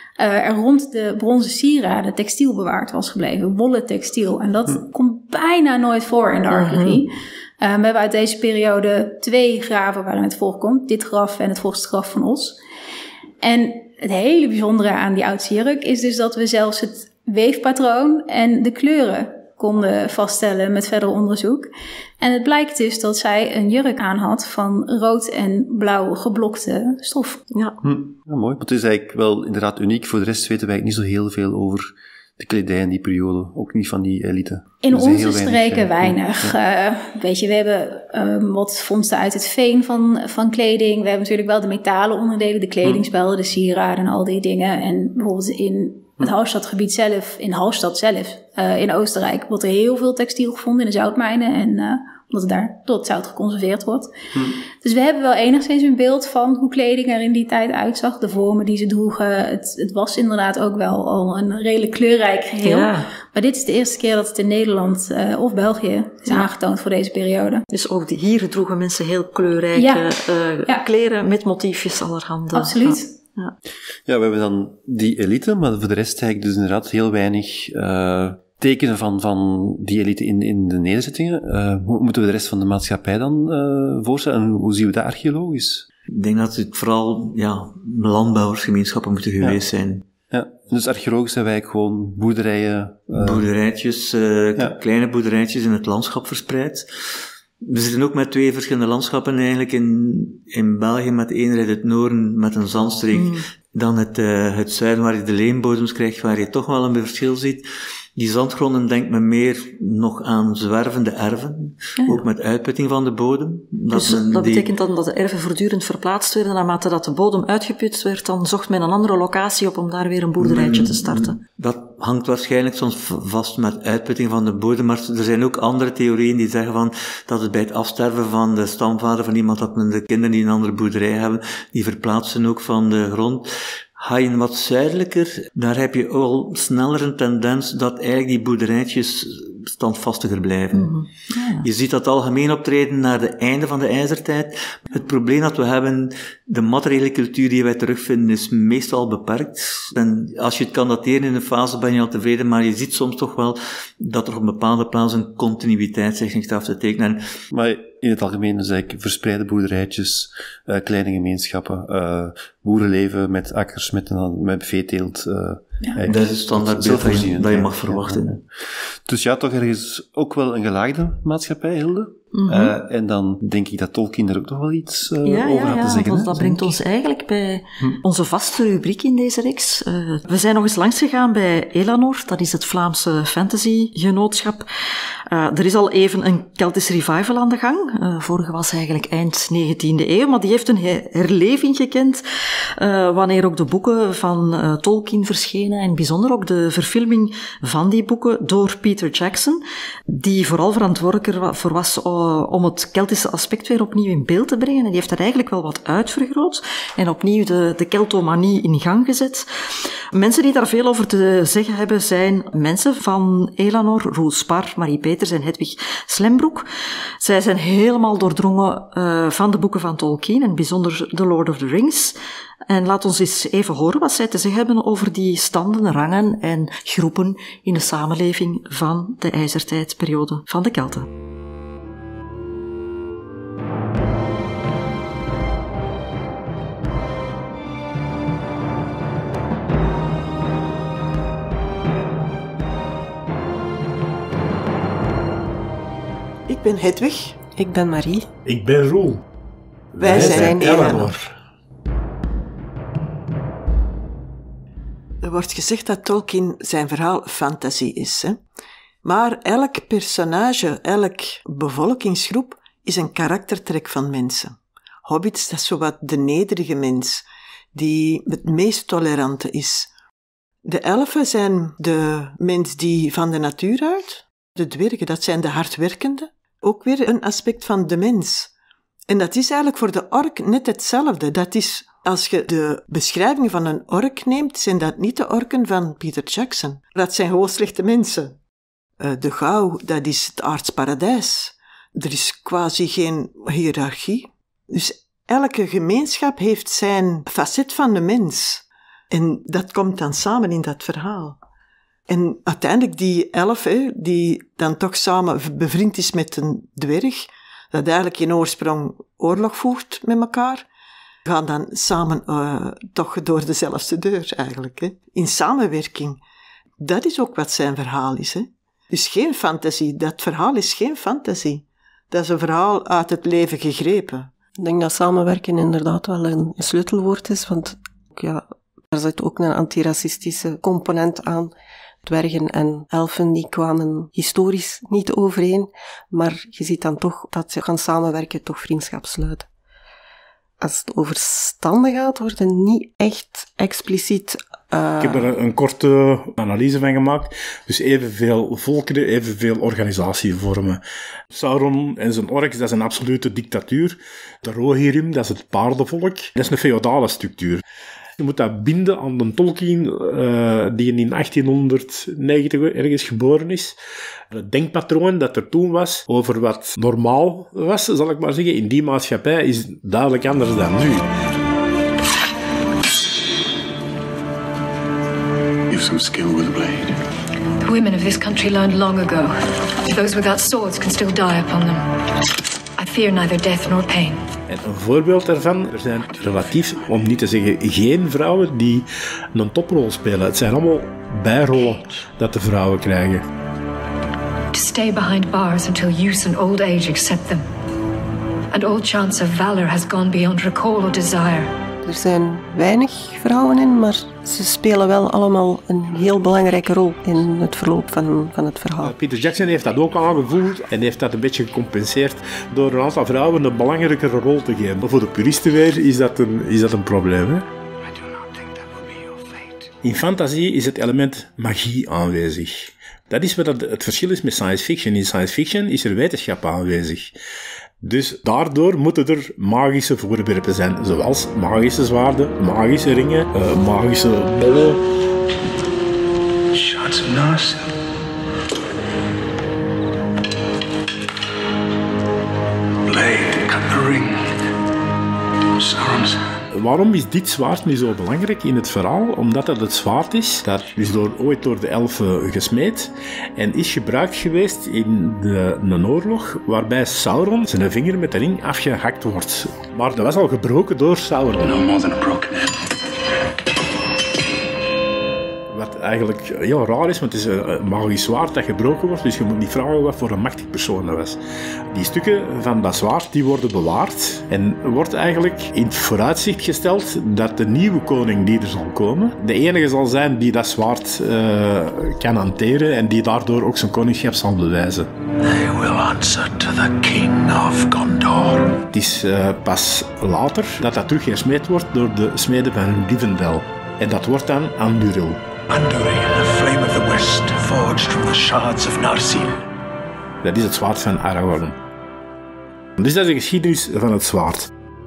er rond de bronzen sieraden textiel bewaard was gebleven. Wollen textiel. En dat komt bijna nooit voor in de archeologie. We hebben uit deze periode 2 graven waarin het voorkomt. Dit graf en het vorstgraf van Os. En het hele bijzondere aan die oudste jurk is dus dat we zelfs het weefpatroon en de kleuren konden vaststellen met verder onderzoek. En het blijkt dus dat zij een jurk aan had van rood en blauw geblokte stof. Ja. Ja, mooi. Want het is eigenlijk wel inderdaad uniek. Voor de rest weten wij niet zo heel veel over de kledij in die periode. Ook niet van die elite. In Er is heel onze streken weinig. Ja. Weet je, we hebben wat vondsten uit het veen van kleding. We hebben natuurlijk wel de metalen onderdelen, de kledingspelden, de sieraden en al die dingen. En bijvoorbeeld in het Hallstattgebied zelf, in Oostenrijk, wordt er heel veel textiel gevonden in de zoutmijnen. En omdat het daar door het zout geconserveerd wordt. Dus we hebben wel enigszins een beeld van hoe kleding er in die tijd uitzag. De vormen die ze droegen. Het was inderdaad ook wel al een redelijk kleurrijk geheel. Ja. Maar dit is de eerste keer dat het in Nederland of België is aangetoond voor deze periode. Dus ook hier droegen mensen heel kleurrijke kleren met motiefjes allerhande. Absoluut. Ja, we hebben dan die elite, maar voor de rest eigenlijk dus inderdaad heel weinig tekenen van die elite in de nederzettingen. Hoe moeten we de rest van de maatschappij dan voorstellen? En hoe zien we dat archeologisch? Ik denk dat het vooral landbouwersgemeenschappen moeten geweest zijn. Ja, dus archeologisch zijn wij gewoon boerderijen. Boerderijtjes, kleine boerderijtjes in het landschap verspreid. We zitten ook met 2 verschillende landschappen eigenlijk in België, met enerzijds het noorden met een zandstreek, dan het zuiden waar je de leembodems krijgt, waar je toch wel een verschil ziet. Die zandgronden denkt men meer nog aan zwervende erven, ook met uitputting van de bodem. Dat betekent dan dat de erven voortdurend verplaatst werden, naarmate dat de bodem uitgeput werd, dan zocht men een andere locatie op om daar weer een boerderijtje te starten. Dat hangt waarschijnlijk soms vast met uitputting van de bodem, maar er zijn ook andere theorieën die zeggen dat het bij het afsterven van de stamvader van iemand, dat men de kinderen die een andere boerderij hebben, die verplaatsen ook van de grond. Ga je wat zuidelijker, daar heb je al sneller een tendens dat eigenlijk die boerderijtjes standvastiger blijven. Mm-hmm. Ja. Je ziet dat algemeen optreden naar het einde van de ijzertijd. Het probleem dat we hebben, de materiële cultuur die wij terugvinden, is meestal beperkt. En als je het kan dateren in een fase, ben je al tevreden, maar je ziet soms toch wel dat er op een bepaalde plaats een continuïteit zich niet af te tekenen. Maar in het algemeen dus eigenlijk verspreide boerderijtjes, kleine gemeenschappen, boerenleven met akkers, met veeteelt. Dat is het standaardbeeld dat je mag verwachten. Ja. Dus ja, toch ergens ook wel een gelaagde maatschappij, Hilde. Mm-hmm. En dan denk ik dat Tolkien er ook nog wel iets over had te zeggen. Want dat brengt ons eigenlijk bij onze vaste rubriek in deze reeks. We zijn nog eens langsgegaan bij Elanor, dat is het Vlaamse fantasygenootschap. Er is al even een Celtisch revival aan de gang. Vorige was eigenlijk eind 19e eeuw, maar die heeft een herleving gekend wanneer ook de boeken van Tolkien verschenen en bijzonder ook de verfilming van die boeken door Peter Jackson, die vooral verantwoordelijk voor was om het Keltische aspect weer opnieuw in beeld te brengen. En die heeft er eigenlijk wel wat uitvergroot en opnieuw de Keltomanie in gang gezet. Mensen die daar veel over te zeggen hebben zijn mensen van Elanor, Roel Spar, Marie Peters en Hedwig Slembroek. Zij zijn helemaal doordrongen van de boeken van Tolkien en bijzonder The Lord of the Rings. En laat ons eens even horen wat zij te zeggen hebben over die standen, rangen en groepen in de samenleving van de ijzertijdperiode van de Kelten. Ik ben Hedwig. Ik ben Marie. Ik ben Roel. Wij zijn Elanor. Er wordt gezegd dat Tolkien zijn verhaal fantasie is. Hè? Maar elk personage, elk bevolkingsgroep is een karaktertrek van mensen. Hobbits, dat is zowat de nederige mens, die het meest tolerante is. De elfen zijn de mens die van de natuur uit. De dwergen, dat zijn de hardwerkende. Ook weer een aspect van de mens. En dat is eigenlijk voor de ork net hetzelfde. Dat is, als je de beschrijving van een ork neemt, zijn dat niet de orken van Peter Jackson. Dat zijn gewoon slechte mensen. De Gauw, dat is het aardsparadijs. Er is quasi geen hiërarchie. Dus elke gemeenschap heeft zijn facet van de mens. En dat komt dan samen in dat verhaal. En uiteindelijk die elf, die dan toch samen bevriend is met een dwerg, dat eigenlijk in oorsprong oorlog voert met elkaar, gaan dan samen toch door dezelfde deur eigenlijk. Hè. In samenwerking. Dat is ook wat zijn verhaal is. Hè. Dus geen fantasie. Dat verhaal is geen fantasie. Dat is een verhaal uit het leven gegrepen. Ik denk dat samenwerken inderdaad wel een sleutelwoord is, want ja, er zit ook een antiracistische component aan. Dwergen en elfen die kwamen historisch niet overeen, maar je ziet dan toch dat ze gaan samenwerken, toch vriendschap sluiten. Als het over standen gaat, wordt het niet echt expliciet... Ik heb er een korte analyse van gemaakt. Dus evenveel volkeren, evenveel organisatievormen. Sauron en zijn orks, dat is een absolute dictatuur. De Rohirrim, dat is het paardenvolk. Dat is een feodale structuur. Je moet dat binden aan de Tolkien, die in 1890 ergens geboren is. Het denkpatroon dat er toen was over wat normaal was, zal ik maar zeggen, in die maatschappij is duidelijk anders dan nu. You have some skill with a blade. The women of this country learned long ago. Those without swords can still die upon them. I fear neither death nor pain. En een voorbeeld daarvan, er zijn relatief, om niet te zeggen geen vrouwen die een toprol spelen. Het zijn allemaal bijrollen dat de vrouwen krijgen. To stay behind bars until use and old age accept them. And all chance of valor has gone beyond recall or desire. Er zijn weinig vrouwen in, maar ze spelen wel allemaal een heel belangrijke rol in het verloop van het verhaal. Peter Jackson heeft dat ook aangevoeld en heeft dat een beetje gecompenseerd door een aantal vrouwen een belangrijkere rol te geven. Maar voor de puristen weer is dat een probleem. Hè? In fantasie is het element magie aanwezig. Dat is wat het verschil is met science fiction. In science fiction is er wetenschap aanwezig. Dus daardoor moeten er magische voorwerpen zijn, zoals magische zwaarden, magische ringen, magische bollen. Shots of Narsil. Waarom is dit zwaard nu zo belangrijk in het verhaal? Omdat het zwaard is, dat is ooit door de elfen gesmeed en is gebruikt geweest in een oorlog waarbij Sauron zijn vinger met de ring afgehakt wordt. Maar dat was al gebroken door Sauron. No more than a broken hand. Wat eigenlijk heel raar is, want het is een magisch zwaard dat gebroken wordt, dus je moet niet vragen wat voor een machtig persoon dat was. Die stukken van dat zwaard die worden bewaard en wordt eigenlijk in het vooruitzicht gesteld dat de nieuwe koning die er zal komen, de enige zal zijn die dat zwaard kan hanteren en die daardoor ook zijn koningschap zal bewijzen. They will answer to the king of Gondor. Het is pas later dat dat terug gesmeed wordt door de smeden van Rivendell. En dat wordt dan Andúril. Andúril, the flame of the west, forged from the shards of Narsil. Dat is het zwaard van Aragorn. Dus dat is de geschiedenis van het zwaard.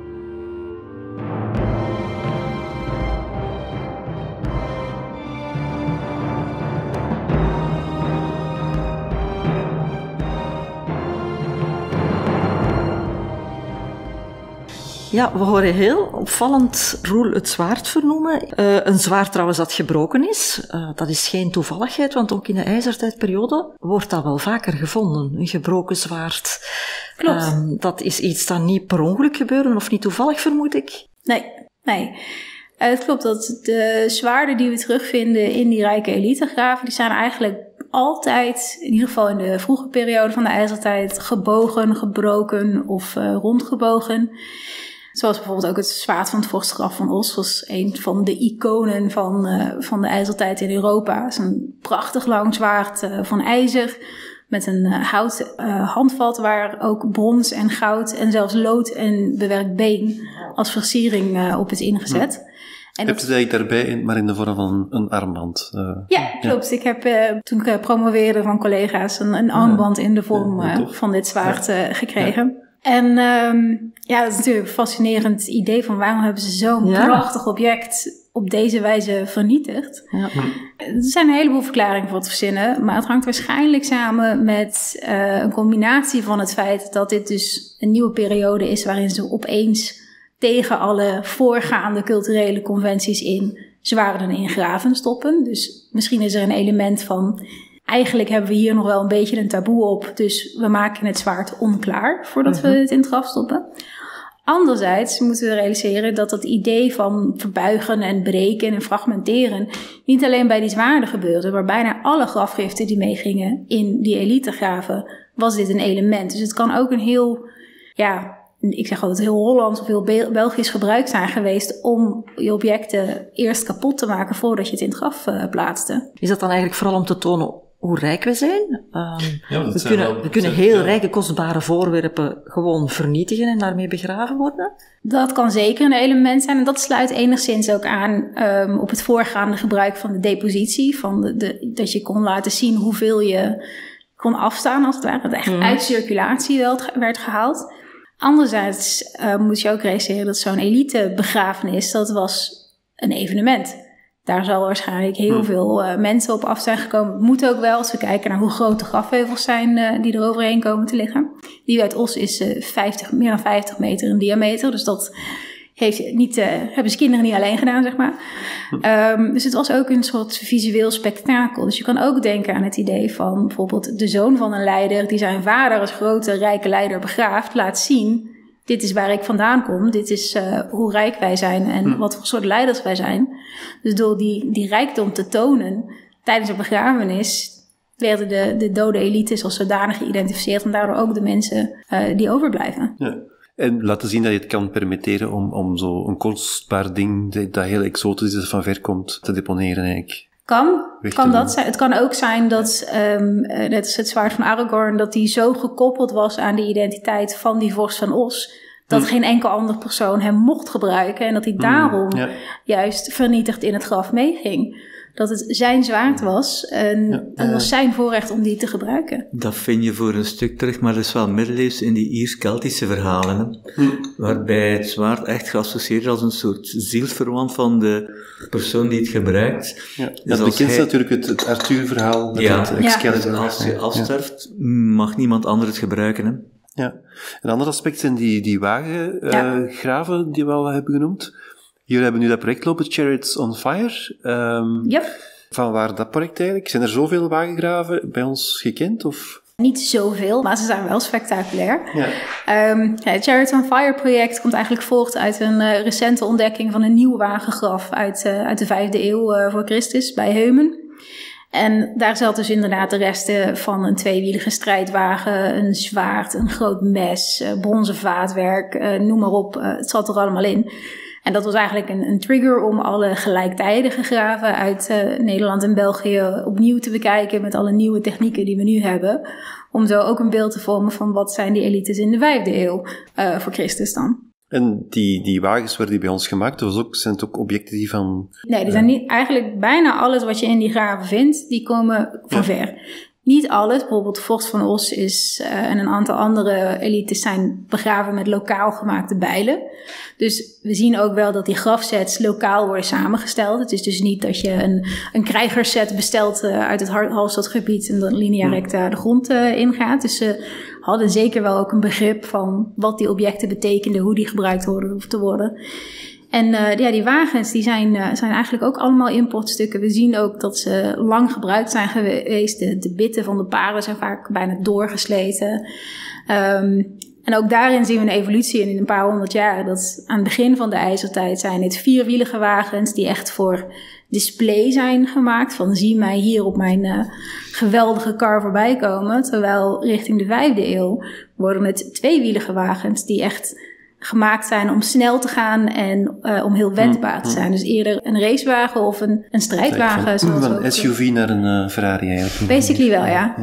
Ja, we horen heel opvallend Roel het zwaard vernoemen. Een zwaard trouwens dat gebroken is. Dat is geen toevalligheid, want ook in de ijzertijdperiode wordt dat wel vaker gevonden. Een gebroken zwaard. Klopt. Dat is iets dat niet per ongeluk gebeurde of niet toevallig, vermoed ik. Nee. Het klopt dat de zwaarden die we terugvinden in die rijke elitegraven, die zijn eigenlijk altijd, in ieder geval in de vroege periode van de ijzertijd, gebogen, gebroken of rondgebogen. Zoals bijvoorbeeld ook het zwaard van het vorstgraf van Os was een van de iconen van de ijzertijd in Europa. Het is een prachtig lang zwaard van ijzer met een houten handvat waar ook brons en goud en zelfs lood en bewerkt been als versiering op is ingezet. En heb je dat daarbij, maar in de vorm van een armband? Ja, klopt. Ja. Ik heb toen ik promoveerde van collega's een armband in de vorm van dit zwaard gekregen. Ja. En dat is natuurlijk een fascinerend idee van waarom hebben ze zo'n prachtig object op deze wijze vernietigd. Ja. Er zijn een heleboel verklaringen voor te verzinnen, maar het hangt waarschijnlijk samen met een combinatie van het feit dat dit dus een nieuwe periode is waarin ze opeens tegen alle voorgaande culturele conventies in zwaarden in graven stoppen. Dus misschien is er een element van, eigenlijk hebben we hier nog wel een beetje een taboe op, dus we maken het zwaard onklaar voordat we het in het graf stoppen. Anderzijds moeten we realiseren dat dat idee van verbuigen en breken en fragmenteren niet alleen bij die zwaarden gebeurde, maar bijna alle grafgiften die meegingen in die elitegraven was dit een element. Dus het kan ook een heel, ik zeg altijd heel Hollands of heel Belgisch gebruik zijn geweest om je objecten eerst kapot te maken voordat je het in het graf plaatste. Is dat dan eigenlijk vooral om te tonen hoe rijk we zijn? We kunnen heel rijke, kostbare voorwerpen gewoon vernietigen en daarmee begraven worden? Dat kan zeker een element zijn en dat sluit enigszins ook aan op het voorgaande gebruik van de depositie. Dat je kon laten zien hoeveel je kon afstaan als het ware. Dat echt uit circulatie werd gehaald. Anderzijds moet je ook realiseren dat zo'n elitebegrafenis, dat was een evenement. Daar zal waarschijnlijk heel veel mensen op af zijn gekomen. Het moet ook wel, als we kijken naar hoe groot de grafheuvels zijn die er overheen komen te liggen. Die uit Os is meer dan 50 meter in diameter. Dus dat hebben ze kinderen niet alleen gedaan, zeg maar. Dus het was ook een soort visueel spektakel. Dus je kan ook denken aan het idee van bijvoorbeeld de zoon van een leider die zijn vader als grote rijke leider begraaft, laat zien, dit is waar ik vandaan kom, dit is hoe rijk wij zijn en wat voor soort leiders wij zijn. Dus door die rijkdom te tonen tijdens een begrafenis werden de dode elites als zodanig geïdentificeerd en daardoor ook de mensen die overblijven. Ja. En laten zien dat je het kan permitteren om zo'n kostbaar ding dat heel exotisch is van ver komt te deponeren eigenlijk. Kan dat zijn. Het kan ook zijn dat, net als het zwaard van Aragorn, dat die zo gekoppeld was aan de identiteit van die vorst van Os, dat geen enkel andere persoon hem mocht gebruiken en dat hij daarom juist vernietigd in het graf meeging. Dat het zijn zwaard was en het was zijn voorrecht om die te gebruiken. Dat vind je voor een stuk terug, maar dat is wel middeleeuws in die Iers-Keltische verhalen, waarbij het zwaard echt geassocieerd als een soort zielsverwant van de persoon die het gebruikt. Ja, dus dat bekend is natuurlijk het Arthur-verhaal met het Excalibur. Dus als je afsterft, mag niemand anders het gebruiken. Hè? Ja. Een ander aspect zijn die wagengraven die we al hebben genoemd. Jullie hebben nu dat project lopen, Chariots on Fire. Yep. Van waar dat project eigenlijk? Zijn er zoveel wagengraven bij ons gekend? Of? Niet zoveel, maar ze zijn wel spectaculair. Ja. Het Chariots on Fire project komt eigenlijk voort uit een recente ontdekking van een nieuw wagengraf uit de 5e eeuw voor Christus bij Heumen. En daar zat dus inderdaad de resten van een tweewielige strijdwagen, een zwaard, een groot mes, bronzen vaatwerk, noem maar op. Het zat er allemaal in. En dat was eigenlijk een trigger om alle gelijktijdige graven uit Nederland en België opnieuw te bekijken met alle nieuwe technieken die we nu hebben. Om zo ook een beeld te vormen van wat zijn die elites in de 5e eeuw voor Christus dan. En die wagens werden die bij ons gemaakt, zijn het ook objecten die van... Nee, die zijn niet, eigenlijk bijna alles wat je in die graven vindt, die komen van ver. Niet alles, bijvoorbeeld Vorst van Os en een aantal andere elites zijn begraven met lokaal gemaakte bijlen. Dus we zien ook wel dat die grafsets lokaal worden samengesteld. Het is dus niet dat je een krijgersset bestelt uit het Hallstattgebied en dan lineair recht de grond ingaat. Dus ze hadden zeker wel ook een begrip van wat die objecten betekenden, hoe die gebruikt hoorden te worden. En die wagens die zijn eigenlijk ook allemaal importstukken. We zien ook dat ze lang gebruikt zijn geweest. De bitten van de paarden zijn vaak bijna doorgesleten. En ook daarin zien we een evolutie in een paar honderd jaar. Dat aan het begin van de ijzertijd zijn het vierwielige wagens die echt voor display zijn gemaakt. Van zie mij hier op mijn geweldige kar voorbij komen. Terwijl richting de 5e eeuw worden het tweewielige wagens die echt gemaakt zijn om snel te gaan en om heel wendbaar te zijn. Dus eerder een racewagen of een strijdwagen. Van een SUV naar een Ferrari eigenlijk. Basically wel, ja.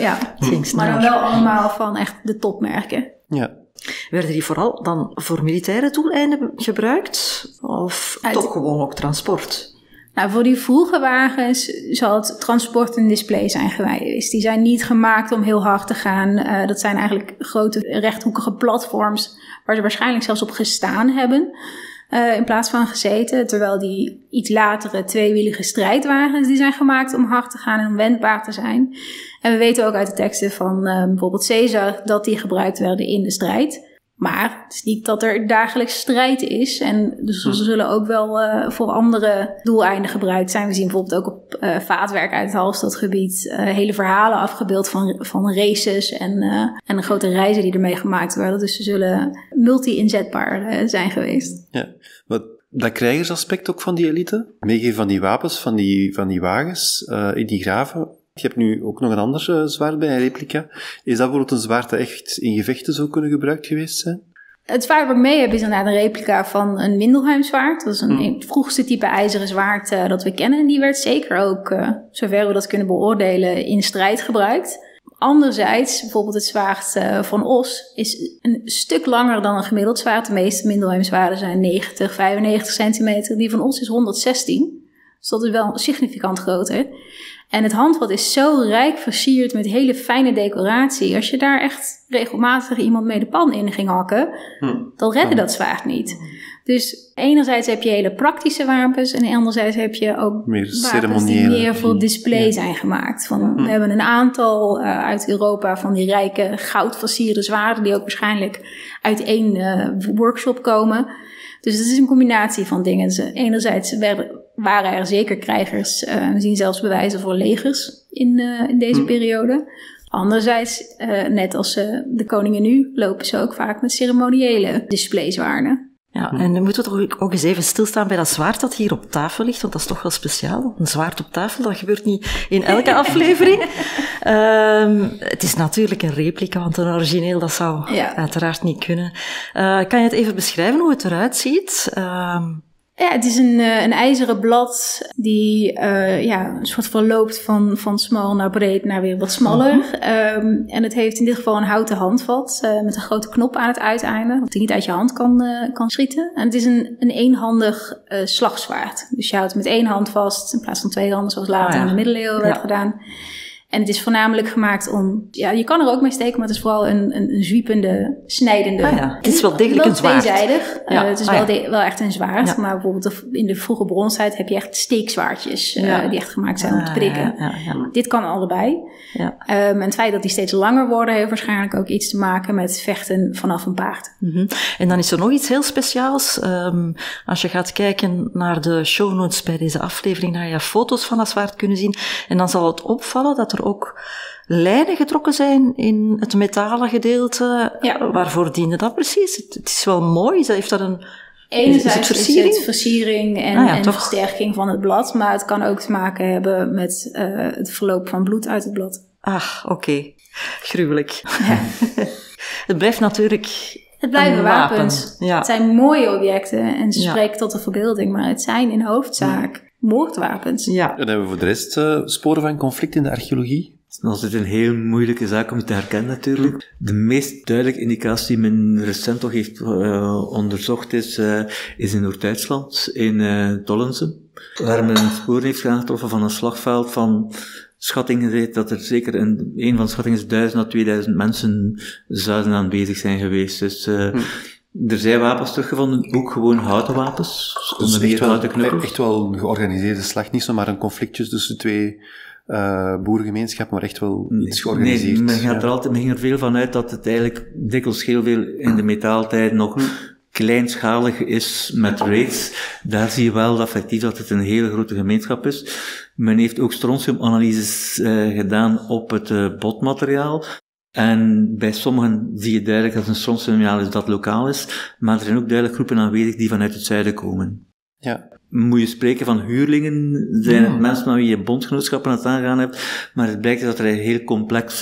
Maar dan wel allemaal van echt de topmerken. Ja. Werden die vooral dan voor militaire doeleinden gebruikt? Of toch gewoon ook transport? Nou, voor die vroege wagens zal het transport en display zijn geweest. Die zijn niet gemaakt om heel hard te gaan. Dat zijn eigenlijk grote rechthoekige platforms waar ze waarschijnlijk zelfs op gestaan hebben in plaats van gezeten. Terwijl die iets latere tweewielige strijdwagens die zijn gemaakt om hard te gaan en om wendbaar te zijn. En we weten ook uit de teksten van bijvoorbeeld Caesar dat die gebruikt werden in de strijd. Maar het is niet dat er dagelijks strijd is. En dus ze zullen ook wel voor andere doeleinden gebruikt zijn. We zien bijvoorbeeld ook op vaatwerk uit het Hallstattgebied hele verhalen afgebeeld van races en grote reizen die ermee gemaakt werden. Dus ze zullen multi-inzetbaar zijn geweest. Ja, dat krijgersaspect ook van die elite, meegeven van die wapens, van die wagens in die graven. Je hebt nu ook nog een ander zwaard bij, een replica. Is dat bijvoorbeeld een zwaard dat echt in gevechten zou kunnen gebruikt geweest zijn? Het zwaard wat ik mee heb is inderdaad een replica van een Mindelheim zwaard. Dat is het vroegste type ijzeren zwaard dat we kennen. En die werd zeker ook, zover we dat kunnen beoordelen, in strijd gebruikt. Anderzijds, bijvoorbeeld het zwaard van Os is een stuk langer dan een gemiddeld zwaard. De meeste Mindelheim zwaarden zijn 90, 95 centimeter. Die van Os is 116. Dus dat is wel significant groter. En het handvat is zo rijk versierd met hele fijne decoratie. Als je daar echt regelmatig iemand mee de pan in ging hakken, dan redde dat zwaard niet. Dus enerzijds heb je hele praktische wapens en anderzijds heb je ook wapens die meer voor display zijn gemaakt. We hebben een aantal uit Europa van die rijke goudversierde zwaarden die ook waarschijnlijk uit één workshop komen. Dus het is een combinatie van dingen. Dus enerzijds waren er zeker krijgers. We zien zelfs bewijzen voor legers in deze periode. Anderzijds, net als de koningen nu, lopen ze ook vaak met ceremoniële displayzwaarden. Ja, en dan moeten we toch ook eens even stilstaan bij dat zwaard dat hier op tafel ligt, want dat is toch wel speciaal. Een zwaard op tafel, dat gebeurt niet in elke aflevering. Het is natuurlijk een replica, want een origineel, dat zou uiteraard niet kunnen. Kan je het even beschrijven hoe het eruit ziet? Ja, het is een ijzeren blad die een soort verloopt van smal naar breed naar weer wat smaller. En het heeft in dit geval een houten handvat met een grote knop aan het uiteinde, dat hij niet uit je hand kan schieten. En het is een eenhandig slagzwaard. Dus je houdt het met één hand vast in plaats van twee handen zoals later in de middeleeuwen werd gedaan. En het is voornamelijk gemaakt om... Ja, je kan er ook mee steken, maar het is vooral een zwiepende, snijdende... Het is wel degelijk een zwaard. Tweezijdig. Het is wel echt een zwaard. Ja. Maar bijvoorbeeld in de vroege bronstijd heb je echt steekzwaardjes... die echt gemaakt zijn om te prikken. Ja. Dit kan allebei. Ja. En het feit dat die steeds langer worden... heeft waarschijnlijk ook iets te maken met vechten vanaf een paard. En dan is er nog iets heel speciaals. Als je gaat kijken naar de show notes bij deze aflevering, ga je foto's van dat zwaard kunnen zien. En dan zal het opvallen dat er ook lijnen getrokken zijn in het metalen gedeelte. Ja. Waarvoor diende dat precies? Het is wel mooi. Heeft dat een... Enerzijds is het versiering en toch? versterking van het blad. Maar het kan ook te maken hebben met het verloop van bloed uit het blad. Oké. Gruwelijk. Ja. Het blijft natuurlijk... Het blijven wapens. Ja. Het zijn mooie objecten en ze spreken tot de verbeelding. Maar het zijn in hoofdzaak moordwapens. Ja. En hebben we voor de rest sporen van conflict in de archeologie? Het is altijd een heel moeilijke zaak om te herkennen natuurlijk. De meest duidelijke indicatie die men recent toch heeft onderzocht is in Noord-Duitsland, in Tollense, waar men sporen heeft aangetroffen van een slagveld van schattingen zei dat er zeker een van de schattingen is 1000 à 2000 mensen zouden aanwezig zijn geweest. Dus er zijn wapens teruggevonden, ook gewoon houten wapens. Dus echt wel een georganiseerde slag, niet zomaar een conflictje tussen twee boerengemeenschappen, maar echt wel iets georganiseerd. Nee, men ging er veel van uit dat het eigenlijk dikwijls heel veel in de metaaltijd nog kleinschalig is met raids. Daar zie je wel effectief dat het een hele grote gemeenschap is. Men heeft ook strontiumanalyses gedaan op het botmateriaal. En bij sommigen zie je duidelijk dat een strontiummateriaal is dat lokaal is, maar er zijn ook duidelijk groepen aanwezig die vanuit het zuiden komen. Ja. Moet je spreken van huurlingen, zijn het mensen met wie je bondgenootschappen aan het aangaan hebt, maar het blijkt dat er een heel complex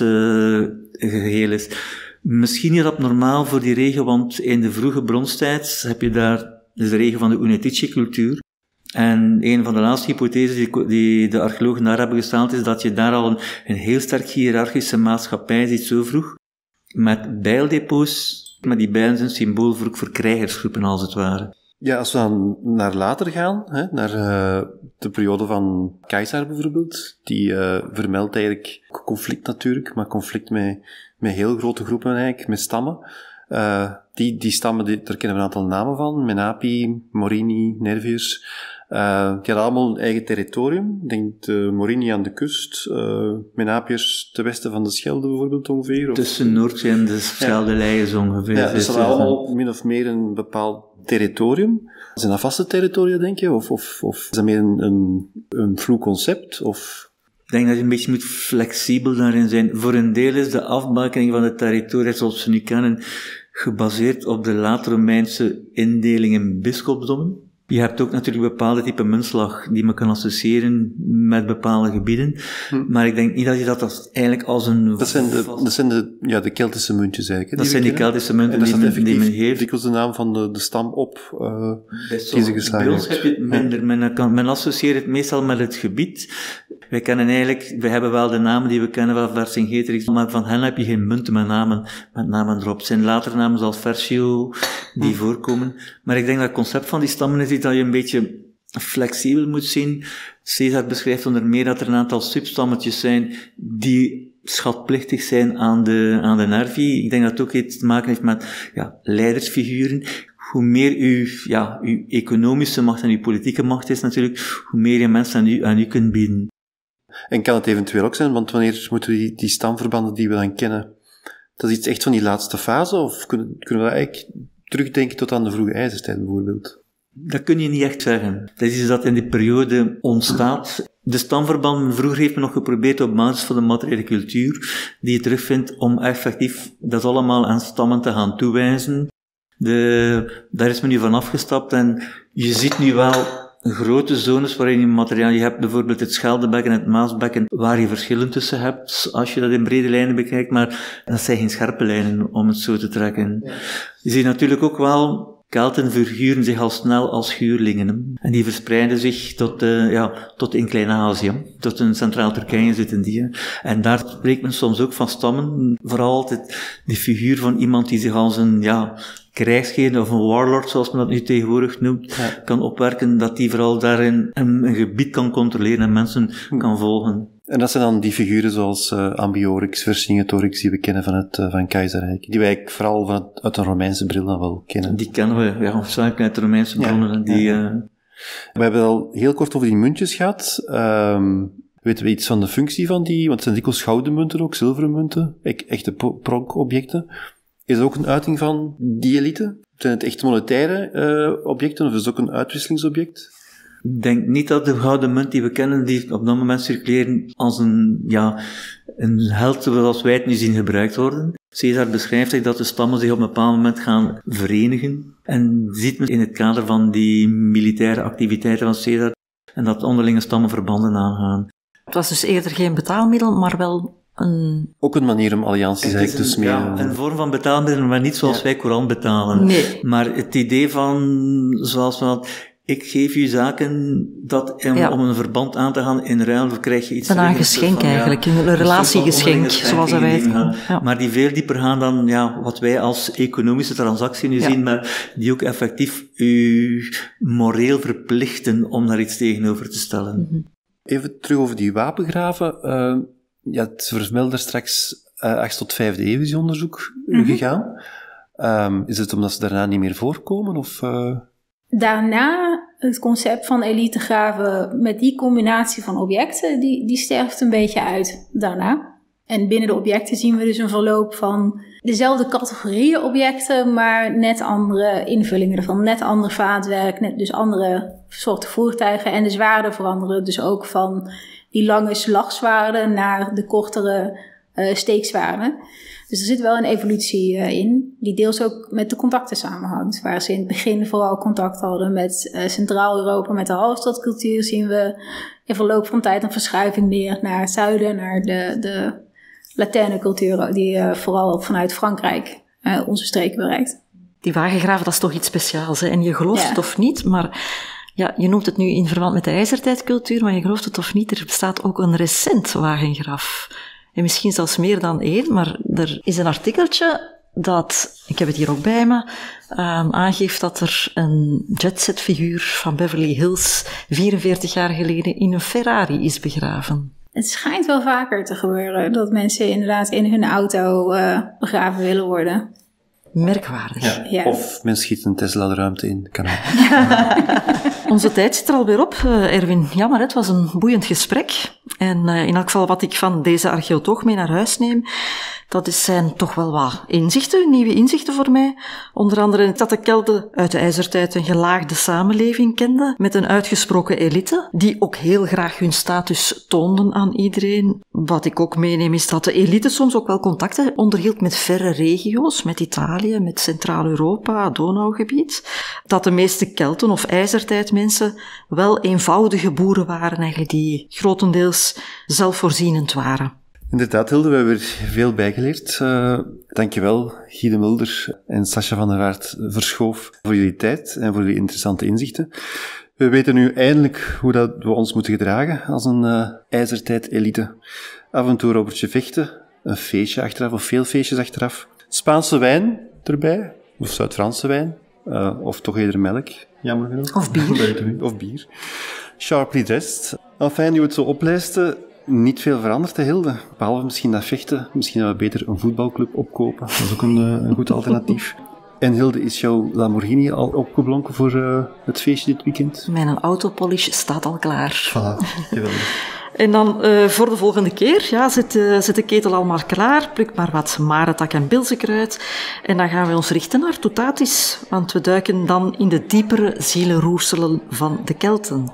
geheel is. Misschien is dat normaal voor die regio, want in de vroege bronstijd heb je daar dus de regio van de Unetice-cultuur. En een van de laatste hypotheses die de archeologen daar hebben gesteld is dat je daar al een heel sterk hiërarchische maatschappij ziet zo vroeg, met bijldepots, maar die bijlen zijn symbool voor krijgersgroepen als het ware. Ja, als we dan naar later gaan, naar de periode van Keizer bijvoorbeeld, die vermeldt eigenlijk conflict natuurlijk, maar conflict met heel grote groepen eigenlijk, met stammen. Die stammen, daar kennen we een aantal namen van, Menapi, Morini, Nerviërs. Die hadden allemaal een eigen territorium. Ik denk de Morini aan de kust, Menapiërs ten westen van de Schelde bijvoorbeeld ongeveer. Tussen Noordzee en de Scheldeleien zo ongeveer. Ja, dus dat hadden allemaal min of meer een bepaald territorium. Zijn dat vaste territoria, denk je? Of is dat meer een vloe concept? Of... Ik denk dat je een beetje moet flexibel daarin zijn. Voor een deel is de afbakening van de territoria zoals we nu kennen gebaseerd op de late Romeinse indeling in bisschopdommen. Je hebt ook natuurlijk bepaalde type muntslag die men kan associëren met bepaalde gebieden. Maar ik denk niet dat je dat eigenlijk als een... Dat zijn de Keltische muntjes eigenlijk. Dat zijn die Keltische munten die men heeft. Dikwijls de naam van de stam op die ze geslagen bij ons heb je het minder. Men associeert het meestal met het gebied. Wij hebben wel de namen die we kennen van Vercingetorix, maar van hen heb je geen munten met namen erop. Het zijn later namen zoals Versio die voorkomen. Maar ik denk dat het concept van die stammen is dat je een beetje flexibel moet zien. Caesar beschrijft onder meer dat er een aantal substammetjes zijn die schatplichtig zijn aan de Nervi. Ik denk dat het ook iets te maken heeft met leidersfiguren. Hoe meer uw economische macht en uw politieke macht is natuurlijk, hoe meer je mensen aan u kunt bieden. En kan het eventueel ook zijn, want wanneer moeten we die stamverbanden die we dan kennen, dat is iets echt van die laatste fase, of kunnen we dat eigenlijk terugdenken tot aan de vroege ijzertijd bijvoorbeeld? Dat kun je niet echt zeggen. Dat is dat in die periode ontstaat. De stamverbanden, vroeger heeft men nog geprobeerd op basis van de materiële cultuur, die je terugvindt, om effectief dat allemaal aan stammen te gaan toewijzen. Daar is men nu van afgestapt en je ziet nu wel grote zones waarin je materiaal, je hebt bijvoorbeeld het Scheldebekken en het Maasbekken, waar je verschillen tussen hebt, als je dat in brede lijnen bekijkt, maar dat zijn geen scherpe lijnen, om het zo te trekken. Ja. Je ziet natuurlijk ook wel, Kelten verhuren zich al snel als huurlingen, en die verspreiden zich tot in Klein-Azië, tot in Centraal-Turkije zitten die. En daar spreekt men soms ook van stammen, vooral altijd die figuur van iemand die zich als een, krijgsgever of een warlord, zoals men dat nu tegenwoordig noemt, kan opwerken, dat die vooral daarin een gebied kan controleren en mensen kan volgen. En dat zijn dan die figuren zoals Ambiorix, Vercingetorix, die we kennen van Keizerrijk. Die wij vooral uit een Romeinse bril dan wel kennen. Die kennen we, ja, hoofdzakelijk uit de Romeinse bronnen. We hebben al heel kort over die muntjes gehad. Weten we iets van de functie van die? Want het zijn dikwijls gouden munten ook, zilveren munten. Echte pronkobjecten. Is er ook een uiting van die elite? Zijn het echt monetaire objecten of is het ook een uitwisselingsobject? Ik denk niet dat de gouden munt die we kennen, die op dat moment circuleren, als een held zoals wij het nu zien gebruikt worden. Caesar beschrijft dat de stammen zich op een bepaald moment gaan verenigen. En ziet men in het kader van die militaire activiteiten van Caesar en dat onderlinge stammenverbanden aangaan. Het was dus eerder geen betaalmiddel, maar wel ook een manier om allianties eigenlijk te smeden. Ja, een vorm van betaalmiddel, maar niet zoals wij courant betalen. Nee. Maar het idee van, zoals van, ik geef u zaken om een verband aan te gaan, in ruil krijg je iets. Een geschenk eigenlijk, een relatiegeschenk, zoals wij het doen. Ja. Maar die veel dieper gaan dan wat wij als economische transactie nu zien, maar die ook effectief u moreel verplichten om daar iets tegenover te stellen. Mm-hmm. Even terug over die wapengraven. Het vermeldde straks 8e tot 5e eeuw is die onderzoek gegaan. Is het omdat ze daarna niet meer voorkomen? Of, Daarna, het concept van elitegraven met die combinatie van objecten, die sterft een beetje uit daarna. En binnen de objecten zien we dus een verloop van dezelfde categorieën objecten, maar net andere invullingen ervan, net ander vaatwerk, dus andere soorten voertuigen. En de zwaarden veranderen dus ook van die lange slagzwaarden naar de kortere steekzwaarden. Dus er zit wel een evolutie in, die deels ook met de contacten samenhangt. Waar ze in het begin vooral contact hadden met Centraal-Europa, met de Hallstattcultuur, zien we in verloop van tijd een verschuiving meer naar het zuiden, naar de Latijnse cultuur, die vooral vanuit Frankrijk onze streken bereikt. Die wagengraven, dat is toch iets speciaals, hè? En je gelooft het of niet, maar je noemt het nu in verband met de ijzertijdcultuur, maar je gelooft het of niet, er bestaat ook een recent wagengraf. En misschien zelfs meer dan één, maar er is een artikeltje dat, ik heb het hier ook bij me, aangeeft dat er een jetsetfiguur van Beverly Hills 44 jaar geleden in een Ferrari is begraven. Het schijnt wel vaker te gebeuren dat mensen inderdaad in hun auto begraven willen worden. Merkwaardig. Ja. Of men schiet een Tesla de ruimte in. Kan ook. Onze tijd zit er alweer op, Erwin. Jammer, het was een boeiend gesprek. En in elk geval wat ik van deze archeoloog mee naar huis neem, dat zijn toch wel wat inzichten, nieuwe inzichten voor mij. Onder andere dat de Kelten uit de ijzertijd een gelaagde samenleving kenden, met een uitgesproken elite, die ook heel graag hun status toonden aan iedereen. Wat ik ook meeneem is dat de elite soms ook wel contacten onderhield met verre regio's, met Italië, met Centraal-Europa, Donaugebied. Dat de meeste Kelten of ijzertijdmensen wel eenvoudige boeren waren, eigenlijk, die grotendeels zelfvoorzienend waren. Inderdaad, Hilde, we hebben weer veel bijgeleerd. Dankjewel, Guy de Mulder en Sascha van der Vaart Verschoof voor jullie tijd en voor jullie interessante inzichten. We weten nu eindelijk hoe dat we ons moeten gedragen als een ijzertijd-elite. Af en toe Robertje vechten, een feestje achteraf of veel feestjes achteraf. Spaanse wijn erbij, of Zuid-Franse wijn, of toch eerder melk, jammer genoeg. Of bier. Of bier. Sharply dressed. Enfin, nu we het zo oplijsten, niet veel veranderd, Hilde. Behalve misschien dat vechten. Misschien dat we beter een voetbalclub opkopen. Dat is ook een goed alternatief. En Hilde, is jouw Lamborghini al opgeblonken voor het feestje dit weekend? Mijn autopolish staat al klaar. Voilà, geweldig. En dan voor de volgende keer, zet de ketel al maar klaar, pluk maar wat marentak en bilzekruid en dan gaan we ons richten naar Toutatis, want we duiken dan in de diepere zielenroerselen van de Kelten.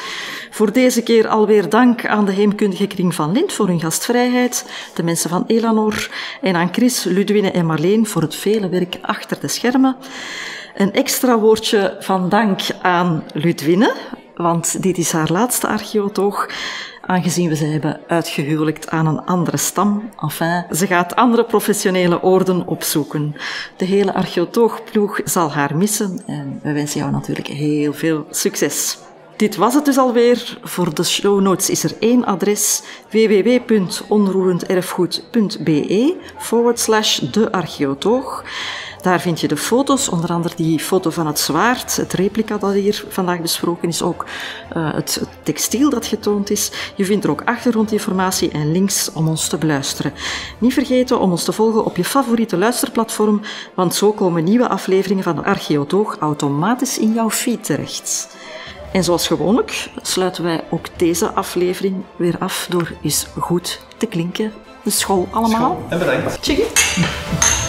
Voor deze keer alweer dank aan de Heemkundige Kring van Lint voor hun gastvrijheid, de mensen van Elanor en aan Chris, Ludwine en Marleen voor het vele werk achter de schermen. Een extra woordje van dank aan Ludwine, want dit is haar laatste archeotoog, aangezien we ze hebben uitgehuwelijkt aan een andere stam. Enfin, ze gaat andere professionele orden opzoeken. De hele archeotoogploeg zal haar missen en we wensen jou natuurlijk heel veel succes. Dit was het dus alweer. Voor de show notes is er één adres: www.onroerenderfgoed.be/de archeotoog. Daar vind je de foto's, onder andere die foto van het zwaard, het replica dat hier vandaag besproken is, ook het textiel dat getoond is. Je vindt er ook achtergrondinformatie en links om ons te beluisteren. Niet vergeten om ons te volgen op je favoriete luisterplatform, want zo komen nieuwe afleveringen van de Archeotoog automatisch in jouw feed terecht. En zoals gewoonlijk sluiten wij ook deze aflevering weer af door eens goed te klinken. De school allemaal. En bedankt. Tjie.